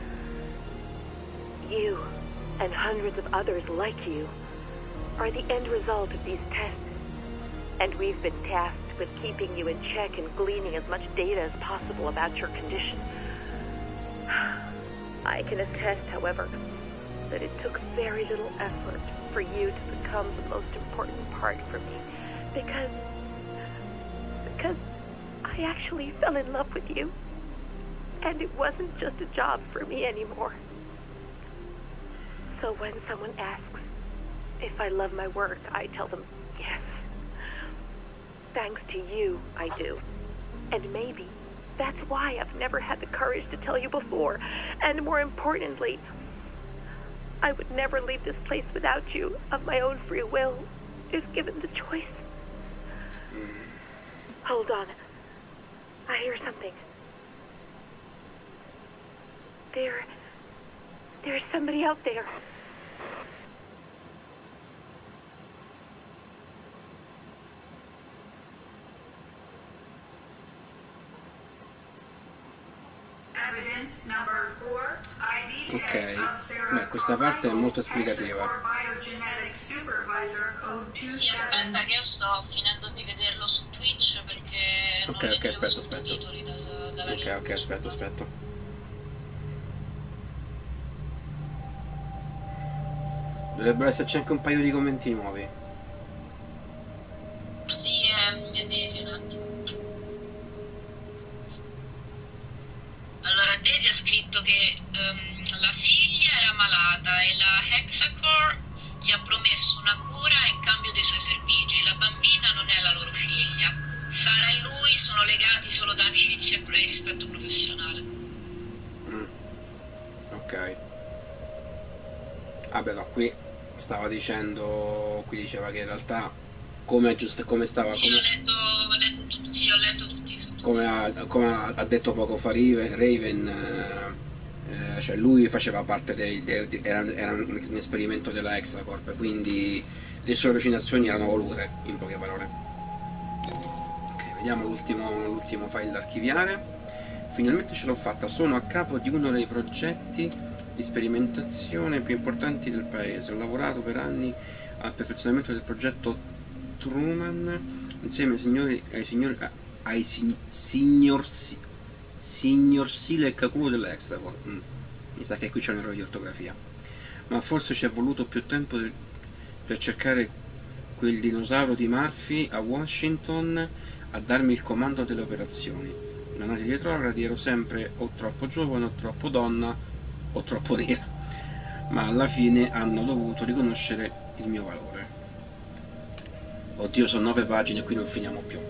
You, and hundreds of others like you, are the end result of these tests, and we've been tasked with keeping you in check and gleaning as much data as possible about your condition. I can attest, however, that it took very little effort for you to become the most important part for me, because... because I actually fell in love with you, and it wasn't just a job for me anymore. So when someone asks if I love my work, I tell them yes. Thanks to you, I do. And maybe that's why I've never had the courage to tell you before. And more importantly, I would never leave this place without you, of my own free will, if given the choice. Hold on. I hear something. There... There's somebody out there. Ok, beh, questa parte è molto esplicativa. Sì, aspetta che io sto finendo di vederlo su Twitch perché non Ok, ok, aspetta, aspetta. titoli dal, dalla Ok, ok, aspetta, aspetta. Dovrebbero esserci anche un paio di commenti nuovi. Sì, è, è Daisy un attimo. Allora, Daisy ha scritto che um, la figlia era malata e la Hexacore gli ha promesso una cura in cambio dei suoi servigi. La bambina non è la loro figlia. Sara e lui sono legati solo da amicizia e rispetto professionale. Mm. Ok. Vabbè, no, qui stava dicendo, qui diceva che in realtà come giusto come stava Sì, come, ho letto, ho letto, sì, ho letto tutti. come, ha, come ha detto poco fa Raven, eh, eh, cioè lui faceva parte dei, dei, dei era, era un, un esperimento della Hexacorp, quindi le sue allucinazioni erano volute, in poche parole. Ok, vediamo l'ultimo l'ultimo file da archiviare. Finalmente ce l'ho fatta, sono a capo di uno dei progetti di sperimentazione più importanti del paese. Ho lavorato per anni al perfezionamento del progetto Truman insieme ai signori ai signori ai si, signor signor Silek a culo dell'Hexacorp. Mm. Mi sa che qui c'è un errore di ortografia, ma forse ci è voluto più tempo del, per cercare quel dinosauro di Murphy a Washington a darmi il comando delle operazioni. Non andati dietro avrati, ero sempre o troppo giovane o troppo donna o troppo nera, ma alla fine hanno dovuto riconoscere il mio valore. Oddio, sono nove pagine e qui non finiamo più.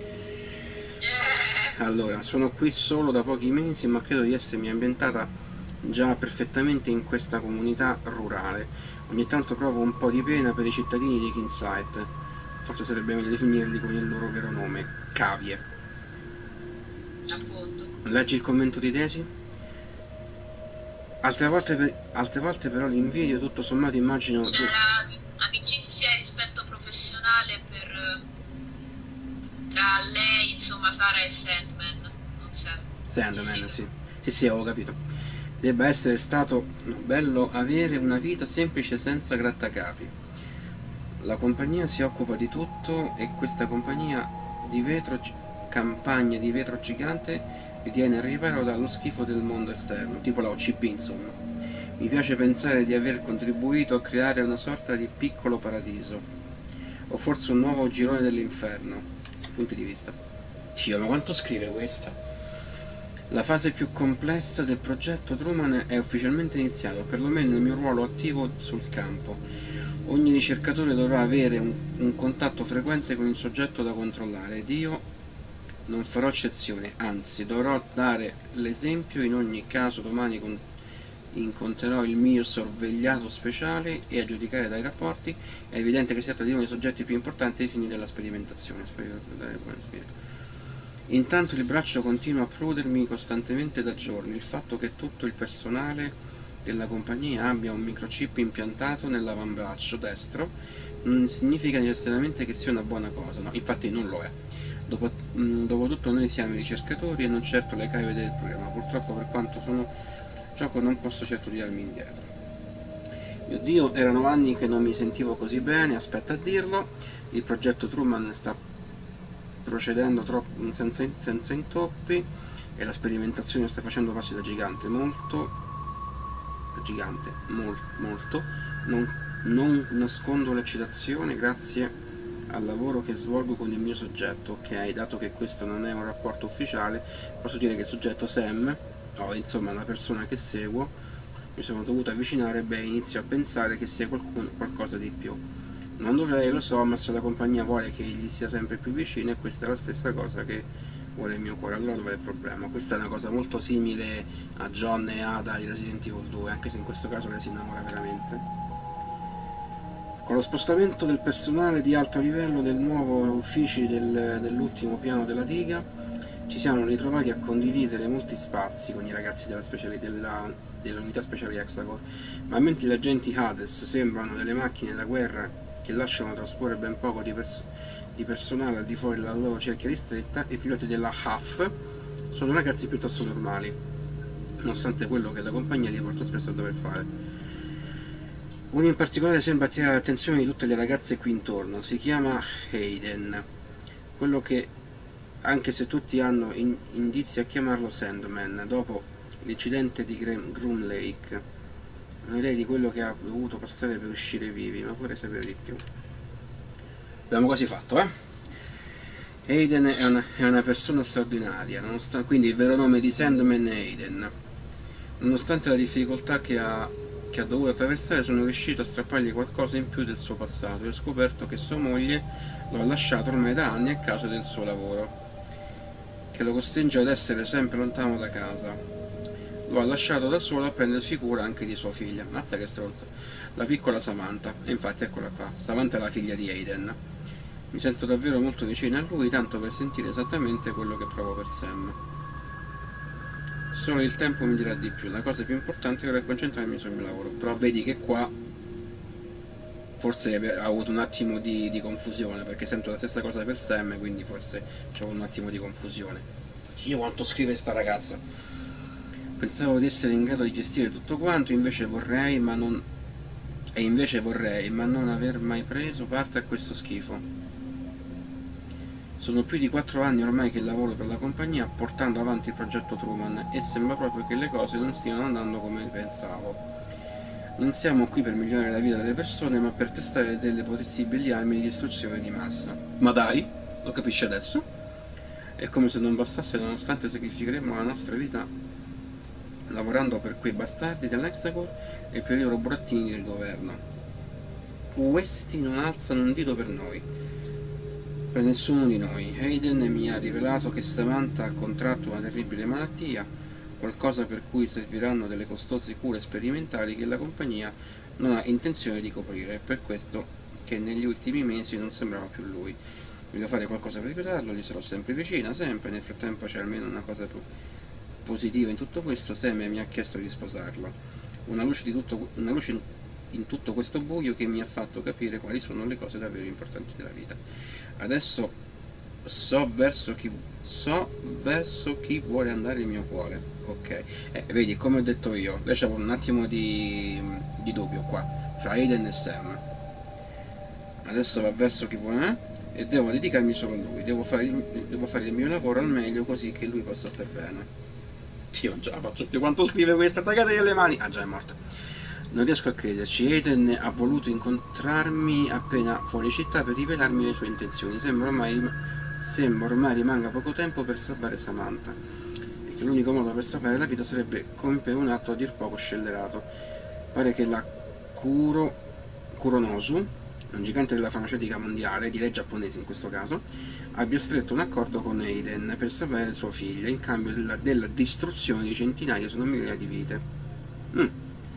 Allora, sono qui solo da pochi mesi, ma credo di essermi ambientata già perfettamente in questa comunità rurale. Ogni tanto provo un po' di pena per i cittadini di Kinsight. Forse sarebbe meglio definirli con il loro vero nome, cavie. Appunto. Leggi il commento di Daisy? Altre volte, per, altre volte però l'invidio, tutto sommato immagino... C'era amicizia e rispetto professionale per tra lei, insomma, Sara e Sandman, non Sam. Sandman, sì. Sì, sì, avevo capito. Debba essere stato bello avere una vita semplice senza grattacapi. La compagnia si occupa di tutto e questa compagnia di vetro, campagna di vetro gigante che tiene il riparo dallo schifo del mondo esterno, tipo la O C P, insomma. Mi piace pensare di aver contribuito a creare una sorta di piccolo paradiso, o forse un nuovo girone dell'inferno. Punti di vista. Dio, ma quanto scrive questa? La fase più complessa del progetto Truman è ufficialmente iniziata, o perlomeno il mio ruolo attivo sul campo. Ogni ricercatore dovrà avere un, un contatto frequente con il soggetto da controllare ed io non farò eccezione, anzi dovrò dare l'esempio in ogni caso. Domani con, incontrerò il mio sorvegliato speciale e a giudicare dai rapporti è evidente che si tratta di uno dei soggetti più importanti ai fini della sperimentazione. Intanto il braccio continua a prudermi costantemente da giorni il fatto che tutto il personale della compagnia abbia un microchip impiantato nell'avambraccio destro non significa necessariamente che sia una buona cosa, no, infatti non lo è. Dopo, mh, dopotutto noi siamo i ricercatori e non certo le cave del programma. Purtroppo, per quanto sono gioco, non posso certo tirarmi indietro. Mio Dio, erano anni che non mi sentivo così bene, aspetta a dirlo. Il progetto Truman sta procedendo troppo, senza, senza intoppi e la sperimentazione sta facendo passi da gigante, molto da gigante, mol, molto. Non, non nascondo l'eccitazione grazie al lavoro che svolgo con il mio soggetto, ok, dato che questo non è un rapporto ufficiale, posso dire che il soggetto Sam, o insomma la persona che seguo, mi sono dovuto avvicinare, beh, inizio a pensare che sia qualcuno, qualcosa di più. Non dovrei, lo so, ma se la compagnia vuole che gli sia sempre più vicino, e questa è la stessa cosa che vuole il mio cuore, allora dov'è il problema? Questa è una cosa molto simile a John e Ada di Resident Evil due, anche se in questo caso lei si innamora veramente. Con lo spostamento del personale di alto livello del nuovo uffici del, dell'ultimo piano della diga, ci siamo ritrovati a condividere molti spazi con i ragazzi della speciali, della, dell'unità speciale Hexacorp, ma mentre gli agenti Hades sembrano delle macchine da guerra che lasciano trasporre ben poco di, pers di personale al di fuori della loro cerchia ristretta, i piloti della H A F sono ragazzi piuttosto normali, nonostante quello che la compagnia li porta spesso a dover fare. Uno in particolare sembra attirare l'attenzione di tutte le ragazze qui intorno, si chiama Hayden, quello che, anche se tutti hanno in indizi a chiamarlo Sandman, dopo l'incidente di Groom Lake. un'idea di quello che ha dovuto passare per uscire vivi, ma vorrei sapere di più. Abbiamo quasi fatto, eh? Aiden è una, è una persona straordinaria, nonostante, quindi il vero nome di Sandman è Aiden. Nonostante la difficoltà che ha, che ha dovuto attraversare, sono riuscito a strappargli qualcosa in più del suo passato e ho scoperto che sua moglie lo ha lasciato ormai da anni a causa del suo lavoro, che lo costringe ad essere sempre lontano da casa. Lo ha lasciato da solo a prendersi cura anche di sua figlia. Mazza che stronza. La piccola Samantha. E infatti eccola qua. Samantha è la figlia di Aiden. Mi sento davvero molto vicino a lui, tanto per sentire esattamente quello che provo per Sam. Solo il tempo mi dirà di più. La cosa più importante ora è concentrarmi sul mio lavoro. Però vedi che qua forse ha avuto un attimo di, di confusione, perché sento la stessa cosa per Sam, quindi forse c'è un attimo di confusione. Io quanto scrive sta ragazza. Pensavo di essere in grado di gestire tutto quanto, invece vorrei, ma non... e invece vorrei, ma non aver mai preso parte a questo schifo. Sono più di quattro anni ormai che lavoro per la compagnia, portando avanti il progetto Truman, e sembra proprio che le cose non stiano andando come pensavo. Non siamo qui per migliorare la vita delle persone, ma per testare delle possibili armi di distruzione di massa. Ma dai, lo capisci adesso? È come se non bastasse, nonostante sacrificheremo la nostra vita lavorando per quei bastardi dell'Hexagor e per i loro burattini del governo. Questi non alzano un dito per noi, per nessuno di noi. Aiden mi ha rivelato che Samantha ha contratto una terribile malattia, qualcosa per cui serviranno delle costose cure sperimentali che la compagnia non ha intenzione di coprire, è per questo che negli ultimi mesi non sembrava più lui. Voglio fare qualcosa per aiutarlo, gli sarò sempre vicina, sempre. Nel frattempo c'è almeno una cosa più positiva in tutto questo: Sam mi ha chiesto di sposarlo. Una luce, di tutto, una luce in, in tutto questo buio che mi ha fatto capire quali sono le cose davvero importanti della vita. Adesso so verso chi, so verso chi vuole andare il mio cuore. Ok, eh, vedi, come ho detto io, lei c'aveva un attimo di, di dubbio qua, fra Aiden e Sam. Adesso va verso chi vuole, eh? E devo dedicarmi solo a lui, devo fare, il, devo fare il mio lavoro al meglio così che lui possa star bene. Dio, non ce la faccio più, quanto scrive questa, tagliategli le mani. Ah già, è morta. Non riesco a crederci. Aiden ha voluto incontrarmi appena fuori città per rivelarmi le sue intenzioni. Sembra ormai, sembra ormai rimanga poco tempo per salvare Samantha, e che l'unico modo per salvare la vita sarebbe compiere un atto a dir poco scellerato. Pare che la Kuro, Kuronosu, un gigante della farmaceutica mondiale, di lei giapponese in questo caso, abbia stretto un accordo con Aiden per salvare sua figlia in cambio della, della distruzione di centinaia se non migliaia di vite. Mm.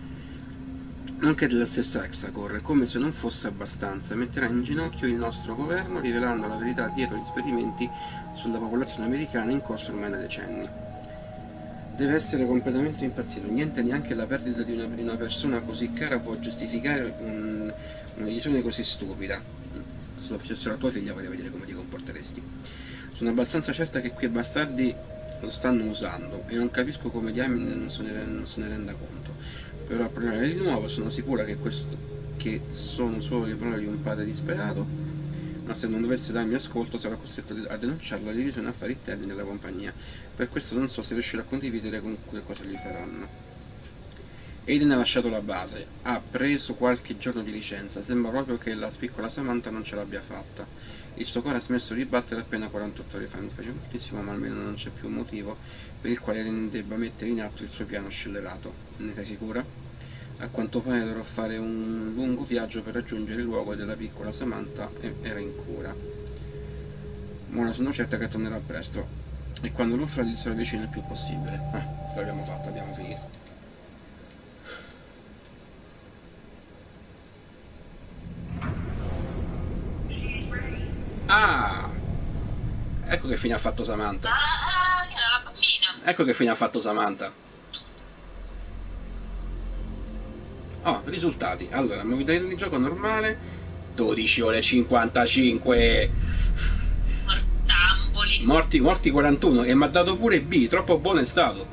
Nonché della stessa Hexagor, come se non fosse abbastanza, metterà in ginocchio il nostro governo rivelando la verità dietro gli esperimenti sulla popolazione americana in corso ormai da decenni. Deve essere completamente impazzito, niente, neanche la perdita di una, di una persona così cara può giustificare un, una decisione così stupida. Se lo facessero a tua figlia vorrei vedere come ti comporteresti. Sono abbastanza certa che quei bastardi lo stanno usando e non capisco come diamine non se ne, non se ne renda conto. Però a parlare di nuovo sono sicura che, questo, che sono solo le parole di un padre disperato, ma se non dovesse darmi ascolto sarò costretto a denunciarlo alla divisione affari interni della compagnia. Per questo non so se riuscirò a condividere con che cosa gli faranno. Aiden ha lasciato la base, ha preso qualche giorno di licenza, sembra proprio che la piccola Samantha non ce l'abbia fatta. Il suo cuore ha smesso di battere appena quarantotto ore fa, mi piace moltissimo, ma almeno non c'è più un motivo per il quale Aiden debba mettere in atto il suo piano scellerato. Ne sei sicura? A quanto pare dovrò fare un lungo viaggio per raggiungere il luogo della piccola Samantha e era in cura. Ma ora sono certa che tornerà presto, e quando lo farà gli sarò vicino il più possibile. Ah, l'abbiamo fatta, abbiamo finito. Ah! Ecco che fine ha fatto Samantha. Ah, ah, era la bambina. Ecco che fine ha fatto Samantha. Oh, risultati. Allora, modalità di gioco normale, dodici ore e cinquantacinque. Mortamboli. Morti, morti quarantuno. E mi ha dato pure B, troppo buono è stato.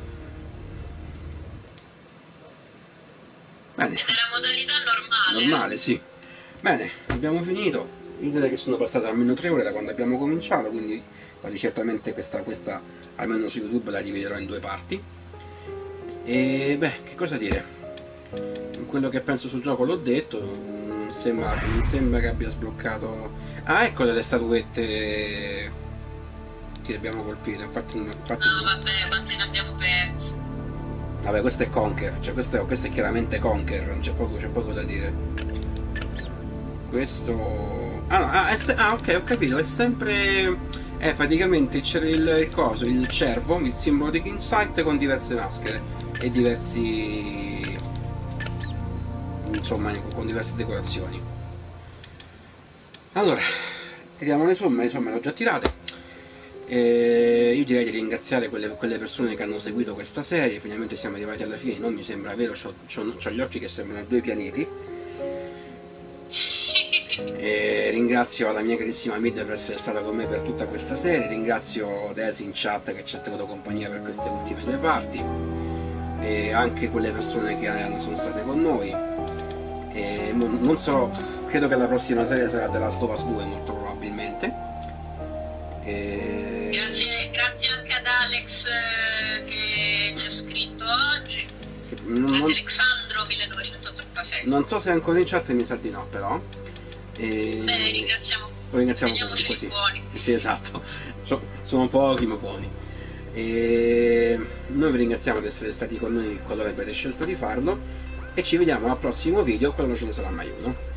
Bene. Ed era modalità normale. Normale, sì. Bene, abbiamo finito. Io direi che sono passate almeno tre ore da quando abbiamo cominciato, quindi, quindi certamente questa, questa, almeno su YouTube, la dividerò in due parti. E beh, che cosa dire? quello che penso sul gioco l'ho detto, non sembra, non sembra che abbia sbloccato... Ah, ecco le statuette che dobbiamo colpire, infatti... infatti... No, vabbè, quanti ne abbiamo persi? Vabbè, questo è Conker, cioè questo è, questo è chiaramente Conker, non c'è poco, c'è poco da dire. Questo... Ah, no, ah, è se... ah, ok, ho capito, è sempre... Eh, praticamente c'era il, il coso, il cervo, il simbolo di Kingsight con diverse maschere e diversi... insomma, con diverse decorazioni. Allora, tiriamo le somme, le somme le ho già tirate. E io direi di ringraziare quelle, quelle persone che hanno seguito questa serie. Finalmente siamo arrivati alla fine, non mi sembra vero, ho gli occhi che sembrano due pianeti. E ringrazio la mia carissima Mid per essere stata con me per tutta questa serie, ringrazio Desi in chat che ci ha tenuto compagnia per queste ultime due parti, e anche quelle persone che sono state con noi. E non so, credo che la prossima serie sarà della Last of Us due molto probabilmente. E... Grazie, grazie anche ad Alex eh, che ci ha scritto oggi. Che, non, grazie Alexandro millenovecentottantasei. Non so se è ancora in chat, mi sa di no però. E... Beh, ringraziamo, lo ringraziamo teniamoci così. buoni. Sì, esatto, so, sono pochi ma buoni. E noi vi ringraziamo di essere stati con noi qualora avete scelto di farlo, e ci vediamo al prossimo video, quando ce ne sarà mai uno.